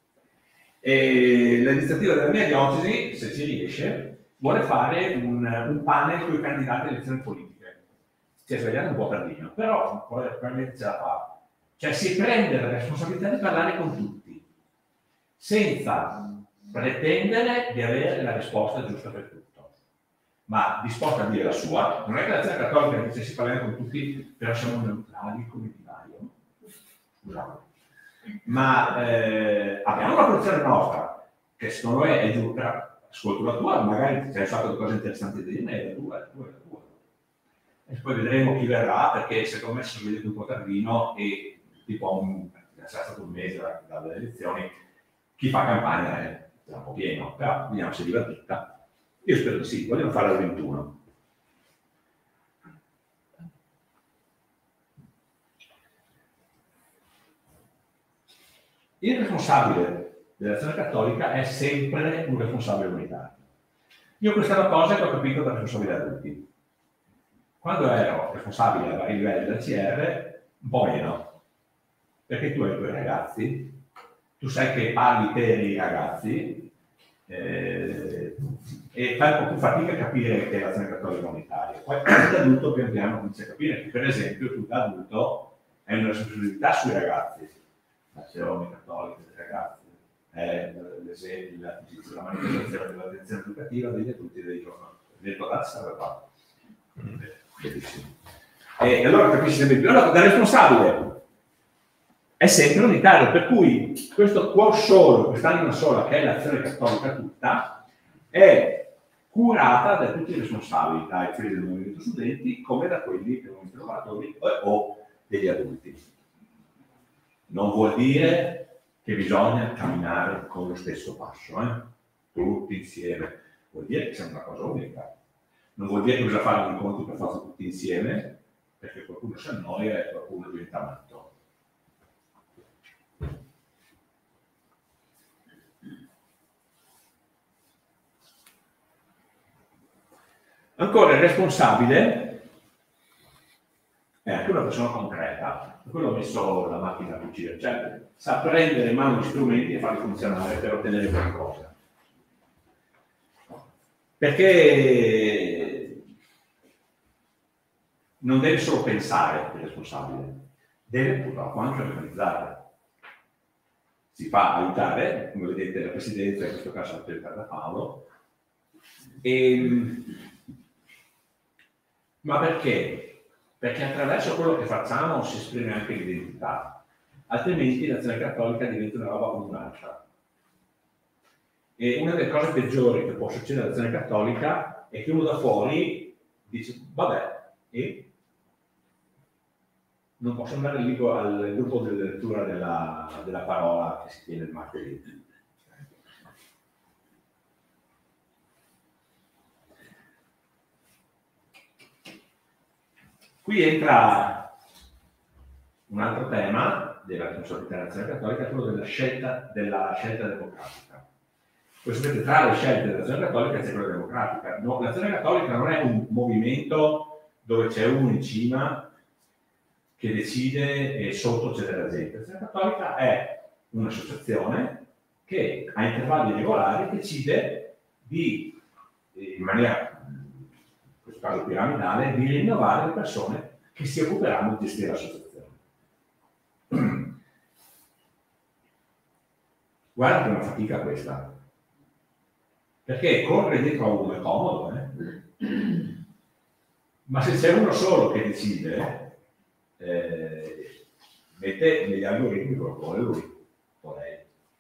E l'iniziativa della mia diocesi, se ci riesce, vuole fare un, un panel con i candidati alle elezioni politiche. si è svegliato un po' tardino, però poi probabilmente ce la fa. Cioè si prende la responsabilità di parlare con tutti, senza pretendere di avere la risposta giusta per tutto, ma disposta a dire la sua. Non è che l'Azione Cattolica dice si parla con tutti, però siamo neutrali come divario. Scusate. Ma eh, abbiamo una posizione nostra, che secondo me è giusta. Ascolto la tua, magari c'è stato cose interessanti di me, la tua, la tua, la tua. E poi vedremo chi verrà, perché secondo me si vede un po' tardino e tipo un, è stato un mese dalle elezioni, chi fa campagna è un po' pieno, però vediamo se divertita. Io spero di sì, vogliono fare al ventuno. Il responsabile dell'Azione Cattolica è sempre un responsabile unitario. Io questa è una cosa che ho capito da responsabile adulti. Quando ero responsabile a vari livelli del C R, un po' meno, perché tu hai i tuoi ragazzi, tu sai che parli per i ragazzi eh, e fai un po' più fatica a capire che è l'Azione Cattolica unitaria. Poi da adulto pian piano cominci a capire che per esempio tu da adulto hai una responsabilità sui ragazzi, l'azione cattolica dei ragazzi, è l'esempio, la manifestazione dell'attenzione educativa degli adulti dei giorni. Detto da serve qua. E allora capisci sempre più. Allora, da responsabile è sempre unitario, per cui questo cuor solo, quest'anima sola, che è l'Azione Cattolica tutta, è curata da tutti i responsabili, dai quelli del movimento studenti come da quelli del movimento lavoratori o degli adulti. Non vuol dire che bisogna camminare con lo stesso passo, eh? Tutti insieme. Vuol dire che siamo una cosa unica. Non vuol dire che bisogna fare gli incontri per forza tutti insieme, perché qualcuno si annoia e qualcuno diventa matto. Ancora, il responsabile è anche una persona concreta. Per quello ho messo la macchina a cucire, cioè sa prendere in mano gli strumenti e farli funzionare per ottenere qualcosa. Perché non deve solo pensare il responsabile, deve purtroppo anche organizzare. Si fa aiutare, come vedete la presidenza, in questo caso è da Paolo, e, ma perché? Perché attraverso quello che facciamo si esprime anche l'identità, altrimenti l'Azione Cattolica diventa una roba come un'altra. E una delle cose peggiori che può succedere all'Azione Cattolica è che uno da fuori dice, vabbè, e non posso andare lì al gruppo di lettura della, della parola che si tiene il martedì. Qui entra un altro tema della responsabilità dell'Azione Cattolica, quello della scelta, della scelta democratica. Voi sapete, tra le scelte dell'Azione Cattolica c'è quella democratica. No, l'Azione Cattolica non è un movimento dove c'è uno in cima che decide e sotto c'è della gente. L'Azione Cattolica è un'associazione che a intervalli regolari decide di, in maniera, in questo caso piramidale, di rinnovare le persone che si occuperanno di gestire l'associazione. Guarda che è una fatica questa, perché correre dietro a uno è comodo, eh? Ma se c'è uno solo che decide, eh, mette negli algoritmi quello che vuole lui o lei.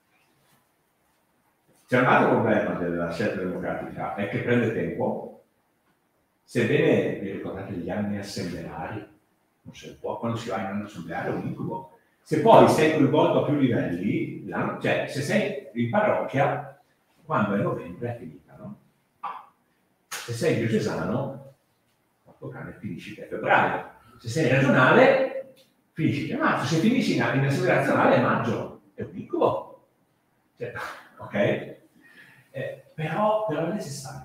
C'è un altro problema della scelta democratica, è che prende tempo. Sebbene vi ricordate gli anni assembleari, non si può, quando si va in anno assembleare è un incubo. Se poi sei coinvolto a più livelli, cioè se sei in parrocchia, quando è novembre è finita, no? Se sei diocesano, porco cane, finisci che è febbraio. Se sei regionale, finisci che è marzo. Se finisci in, in assemblea nazionale è maggio. È un incubo. Cioè, ok? Eh, però, però è necessario.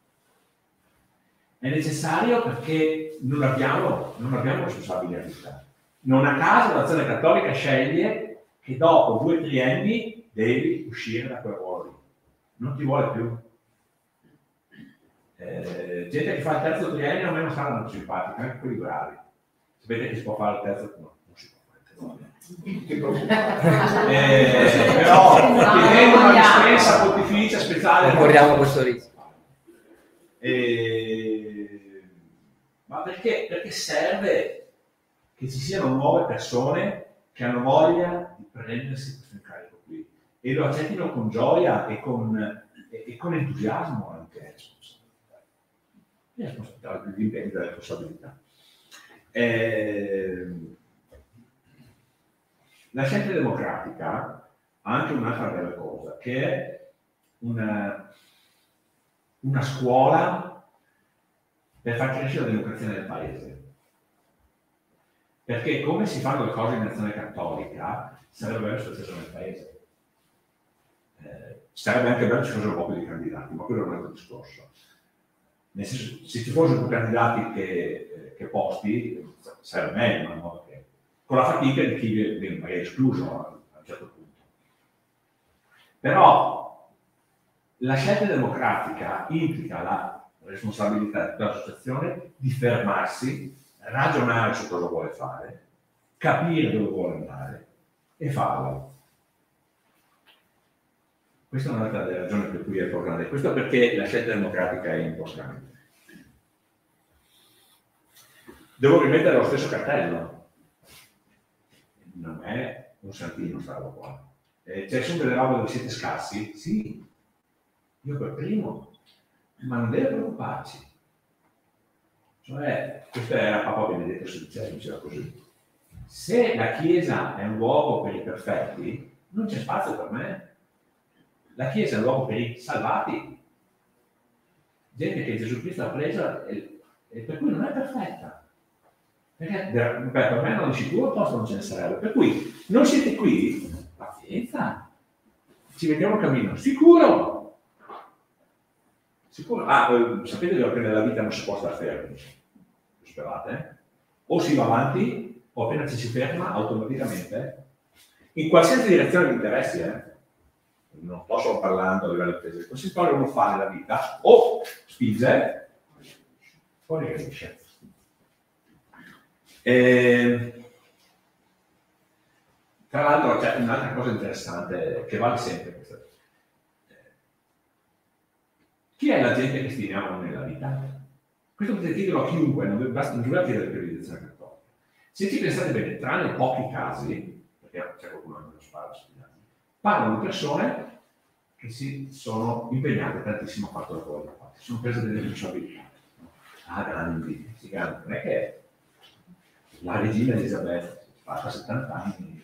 È necessario perché non abbiamo, non abbiamo responsabili a vita. Non a caso l'Azione Cattolica sceglie che dopo due trienni devi uscire da quel ruolo lì. Non ti vuole più. Eh, Eh, gente che fa il terzo triennio a me non saranno simpatici, anche quelli bravi. Sapete che si può fare il terzo? No, non si può fare il terzo. Che preoccupante. Eh, però chiedendo una dispensa pontificia speciale. Non corriamo questo rischio. Eh, ma perché? Perché serve che ci siano nuove persone che hanno voglia di prendersi questo incarico qui e lo accettino con gioia e con, e, e con entusiasmo anche. L'impegno della responsabilità. Eh, la scelta democratica ha anche un'altra bella cosa, che è una, una scuola per far crescere la democrazia nel paese. Perché come si fanno le cose in Nazione Cattolica, sarebbe bello se fosse nel paese. Eh, sarebbe anche bello se ci fossero un po' più di candidati, ma quello è un altro discorso. Nel senso, se ci fossero più candidati che, che posti, sarebbe meglio, in modo che, con la fatica di chi viene magari escluso a un certo punto. Però la scelta democratica implica la responsabilità dell'associazione di fermarsi, ragionare su cosa vuole fare, capire dove vuole andare e farlo. Questa è un'altra delle ragioni per cui è importante. Questo perché la scelta democratica è importante. Devo rimettere lo stesso cartello. Non è un santino stavo qua. Eh, c'è sempre delle robe dove siete scarsi? Sì, io per primo, ma non deve preoccuparci. Cioè, questo era Papa Benedetto sedicesimo, diceva così. Se la Chiesa è un luogo per i perfetti, non c'è spazio per me. La Chiesa è un luogo per i salvati. Gente che Gesù Cristo ha preso e, e per cui non è perfetta. Perché beh, per me non di sicuro posto non ce ne sarebbe. Per cui non siete qui, pazienza. Ci vediamo a cammino. Sicuro! Sicuro. Ah, eh, sapete che nella vita non si può stare fermi. Sperate, eh? O si va avanti, o appena ci si ferma, automaticamente, in qualsiasi direzione vi interessi, eh? Non sto solo parlando a livello di qualsiasi cosa uno fa nella vita, o spinge, o regredisce. E... Tra l'altro c'è un'altra cosa interessante che vale sempre questa. Chi è la gente che stimiamo nella vita? Questo potete chiederlo a chiunque, non basta non dovete chiedere per l'edizione cattolica. Se ci pensate bene, tranne pochi casi, perché c'è qualcuno che non spara, parlano di persone che si sono impegnate tantissimo a fare quello che vogliono fare, si sono prese delle responsabilità. Ah, Gandhi, sì, Gandhi, non è che la regina Elisabetta fa settanta anni,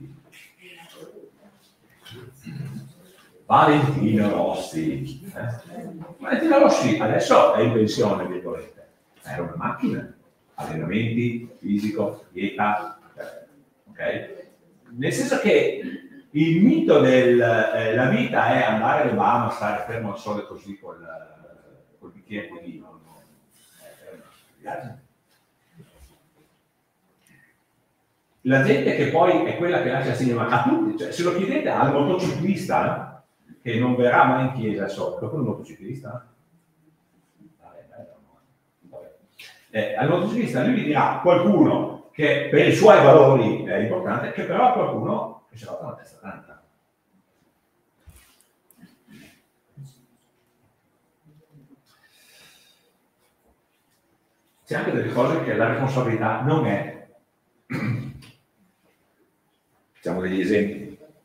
Valentino Rossi, eh? Valentino Rossi adesso è in pensione, virgolette, era una macchina, allenamenti, fisico, dieta, ok? Nel senso che il mito della eh, vita è andare alle Bahamas, stare fermo al sole così col, col bicchiere di vino, no? Eh, la gente che poi è quella che lascia il segno, ma a tutti, cioè, se lo chiedete al motociclista che non verrà mai in chiesa, so, qualcuno è un motociclista? Vabbè, vabbè. Eh, al motociclista lui vi dirà qualcuno che per i suoi valori è importante, che però è qualcuno che si è fatto una testa tanta. C'è anche delle cose che la responsabilità non è. Facciamo degli esempi.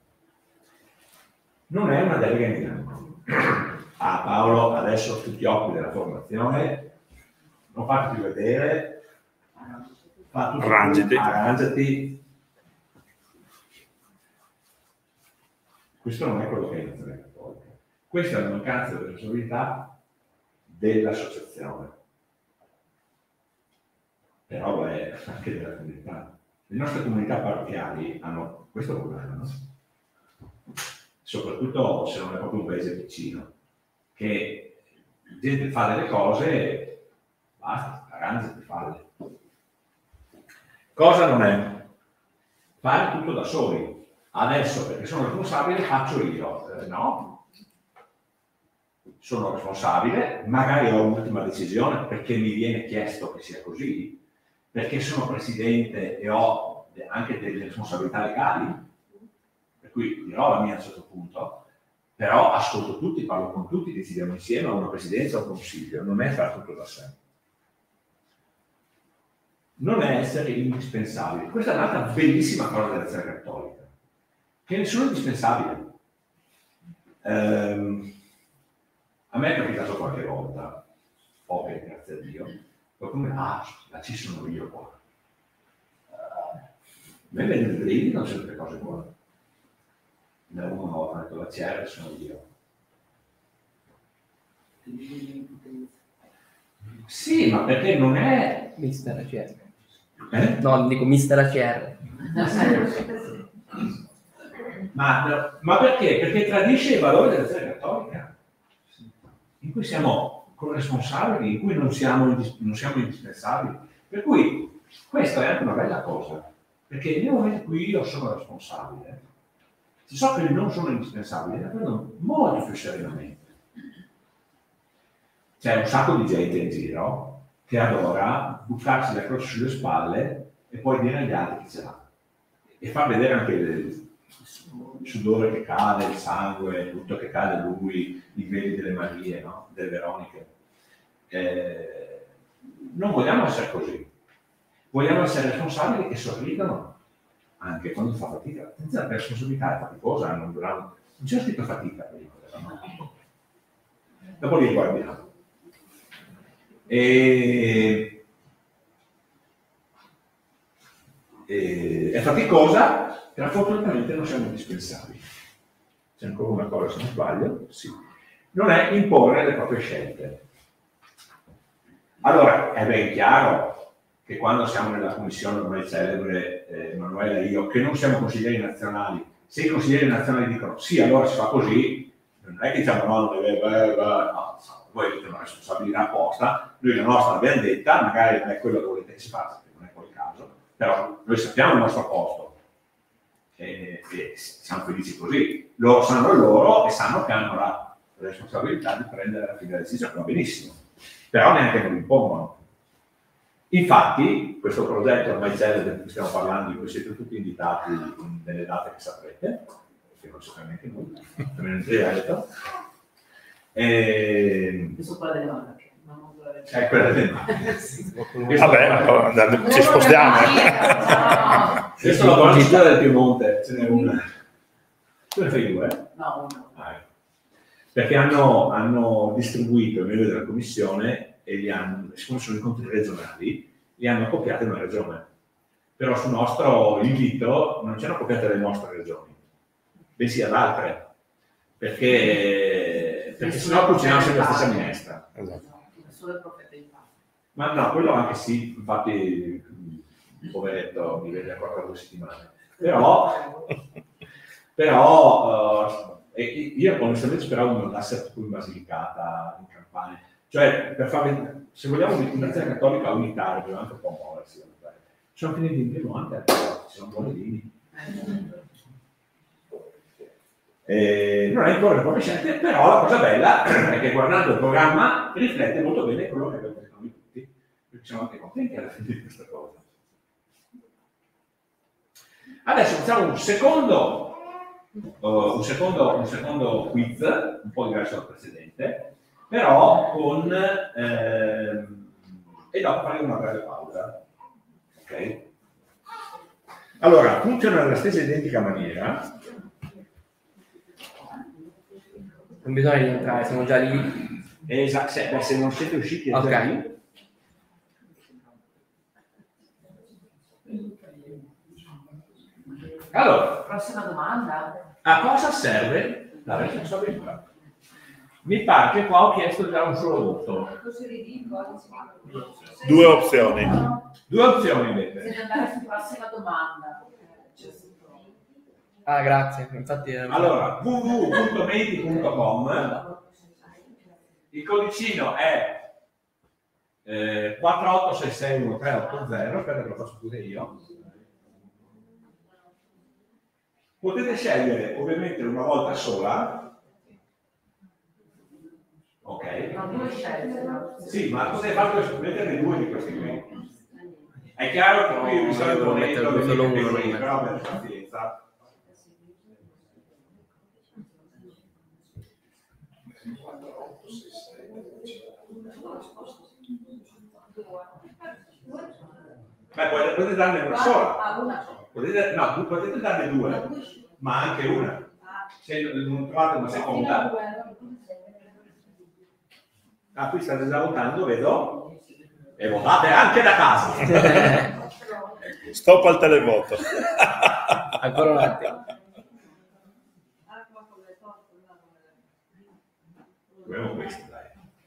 Non è una delega in bianco. Ah, Paolo, adesso tu ti occupi della formazione, non fatti più vedere, fa tutto arrangiati. arrangiati. Questo non è quello che è Nazione Cattolica. Questa è la mancanza di responsabilità dell'associazione. Però lo è anche della comunità. Le nostre comunità parrocchiali hanno questo problema, no? Soprattutto se non è proprio un paese piccino, che la gente fa delle cose, basta, arrangiati, falle. Cosa non è? Fare tutto da soli. Adesso, perché sono responsabile, faccio io. Eh, no. sono responsabile, magari ho un'ultima decisione perché mi viene chiesto che sia così, perché sono presidente e ho anche delle responsabilità legali, per cui dirò la mia a un certo punto, però ascolto tutti, parlo con tutti, decidiamo insieme a una presidenza o un consiglio, non è fare tutto da sé. Non è essere indispensabili. Questa è un'altra bellissima cosa dell'azione cattolica, che nessuno è indispensabile. Ehm, a me è capitato qualche volta, poche, grazie a Dio, qualcuno ah, ma ci sono io qua. A me vengono i brividi, non sempre cose buone. Da uno una volta ha detto la C R sono io. Sì, ma perché non è... Mister A C R. Eh? No, dico Mister A C R. Ma, ma perché? Perché tradisce i valori dell'azione cattolica, in cui siamo corresponsabili, in cui non siamo, non siamo indispensabili. Per cui questa è anche una bella cosa, perché nel momento in cui io sono responsabile, se so che non sono indispensabile, la prendo molto più serenamente. C'è un sacco di gente in giro che adora buttarsi la croce sulle spalle e poi dire agli altri chi ce l'ha. E far vedere anche il sudore che cade, il sangue, tutto che cade lui, i veli delle Marie, no? Delle Veroniche. Eh, non vogliamo essere così. Vogliamo essere responsabili che sorridono anche quando fa fatica. Attenzione, la responsabilità è faticosa, non, non c'è scritto fatica prima, no? Dopo li guardiamo. E, e, è faticosa, però fortunatamente non siamo indispensabili. C'è ancora una cosa, se non sbaglio, sì. Non è imporre le proprie scelte. Allora, è ben chiaro che quando siamo nella commissione ormai celebre, eh, Emanuele e io, che non siamo consiglieri nazionali, se i consiglieri nazionali dicono sì, allora si fa così, non è che diciamo no, non è vero, no, voi avete una responsabilità apposta, noi la nostra l'abbiamo detta, magari non è quello che volete che si faccia, non è quel caso, però noi sappiamo il nostro posto e, e siamo felici così. Loro sanno il loro e sanno che hanno la responsabilità di prendere la fine decisione, va benissimo, però neanche non impongono. Infatti, questo progetto ormai celebre di cui stiamo parlando, di cui siete tutti invitati nelle date che saprete, che non sappiamo neanche noi, almeno in diretto. E... Questo quella delle Monache. È quella delle Monache. Vabbè, ci spostiamo. Questo è la buona del Piemonte, ce n'è una. Tu ne fai due? No, uno. Ah, ecco. Perché hanno, hanno distribuito i membri della commissione e li hanno, siccome sono incontri regionali, li hanno copiati in una regione. Però sul nostro invito non ci hanno copiate le nostre regioni, bensì ad altre, perché, perché sennò cuciniamo sempre la stessa minestra. Esatto. Solo il profeta in pasta. Ma no, quello anche sì, infatti il poveretto mi vede ancora due settimane. Però, però uh, io onestamente speravo non andasse tipo in Basilicata, in Campania. Cioè, per farvi, se vogliamo un'azione cattolica unitaria, dobbiamo anche un po' muoversi. Sono finiti in Piemonte, ci sono buoni vini. Eh, non è ancora le proprie scelte, però la cosa bella è che guardando il programma riflette molto bene quello che abbiamo detto noi tutti, perché siamo anche contenti alla fine di questa cosa. Adesso facciamo un secondo, uh, un secondo, un secondo quiz, un po' diverso dal precedente, però con... Ehm, e dopo faremo una breve pausa. Ok? Allora, funziona nella stessa identica maniera. Non bisogna rientrare, siamo già lì. Esatto, se, beh, se non siete usciti è Ok. già lì. Allora, Prossima domanda. a cosa serve la responsabilità? Mi pare che qua ho chiesto già un solo voto. Due opzioni. Due opzioni invece. Bisogna andare su prossima domanda. Ah, grazie. Infatti, eh, Allora, w w w punto menti punto com, il codicino è eh, quattro otto sei sei uno tre otto zero, aspetta che lo faccio pure io. Potete scegliere ovviamente una volta sola due scelte. Sì, ma cosa hai fatto? Metterne due di questi qui. È chiaro che qui mi sto imponendo solo uno, però per pazienza. Beh, potete, potete darne una sola. Potete, no, potete darne due, ma anche una. Se non trovate una seconda. Ah, qui state già votando, vedo. E votate anche da casa. Stop al televoto. Ancora un attimo. Proviamo questo, dai.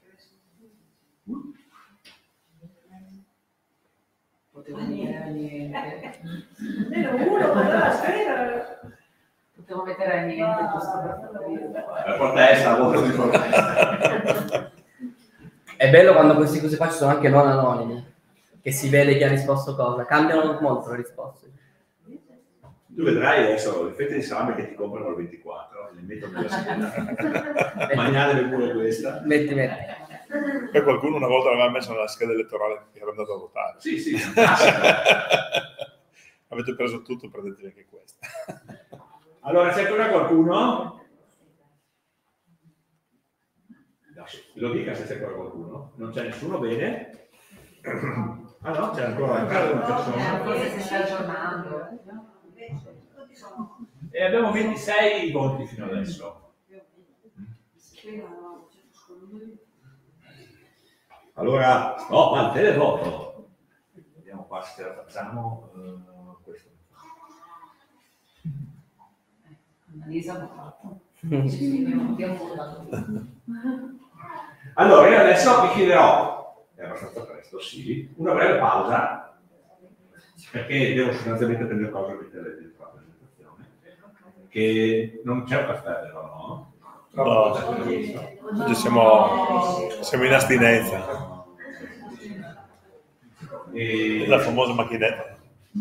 Potevo mettere niente. Meno uno, poteva scrivere. Potevo mettere niente, giusto per fare. La protesta, voto di protesta. È bello quando queste cose qua ci sono anche non anonimi, che si vede chi ha risposto cosa. Cambiano molto le risposte. Tu vedrai adesso le fette di salame che ti comprano al ventiquattro, le mettono nella scheda. Mangiate pure questa. Metti, metti. Poi qualcuno una volta l'aveva messo nella scheda elettorale che era andato a votare. Sì, sì. Avete preso tutto, prendetevi anche questa. Allora, c'è ancora qualcuno? Lo dica se c'è ancora qualcuno. Non c'è nessuno, bene. Ah no, c'è ancora, ancora una persona. Forse si sta aggiornando. E abbiamo ventisei voti fino adesso. Allora, no, ma il televoto. Vediamo qua se ce la facciamo. Uh, questo. Annalisa ha fatto. Abbiamo votato. Allora, io adesso vi chiederò, è abbastanza presto, sì, una breve pausa, perché devo sostanzialmente prendere cose per la presentazione, che non c'è un caffè, però, no? No, oggi siamo, siamo in astinenza. E... La famosa macchinetta.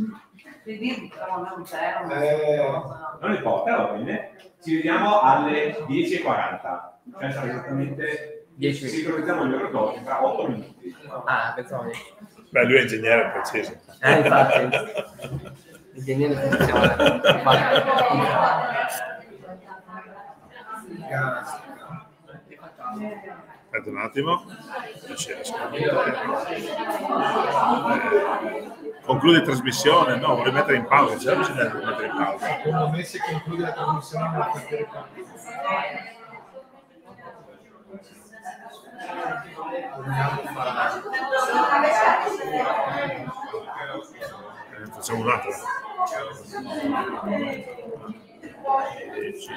Non importa, va bene. Ci vediamo alle dieci e quaranta, cioè sarà esattamente dieci minuti. Sincronizziamo gli orologi tra otto minuti. Ah, pensavo di... Beh, lui è ingegnere preciso. Eh, infatti. L'ingegnere funziona. Aspetta un attimo. Conclude trasmissione? No, vuole mettere in pausa. C'è bisogno di mettere in pausa. Secondo me se conclude la trasmissione non la fa vedere qua. Eh, facciamo un'altra. Eh, sì.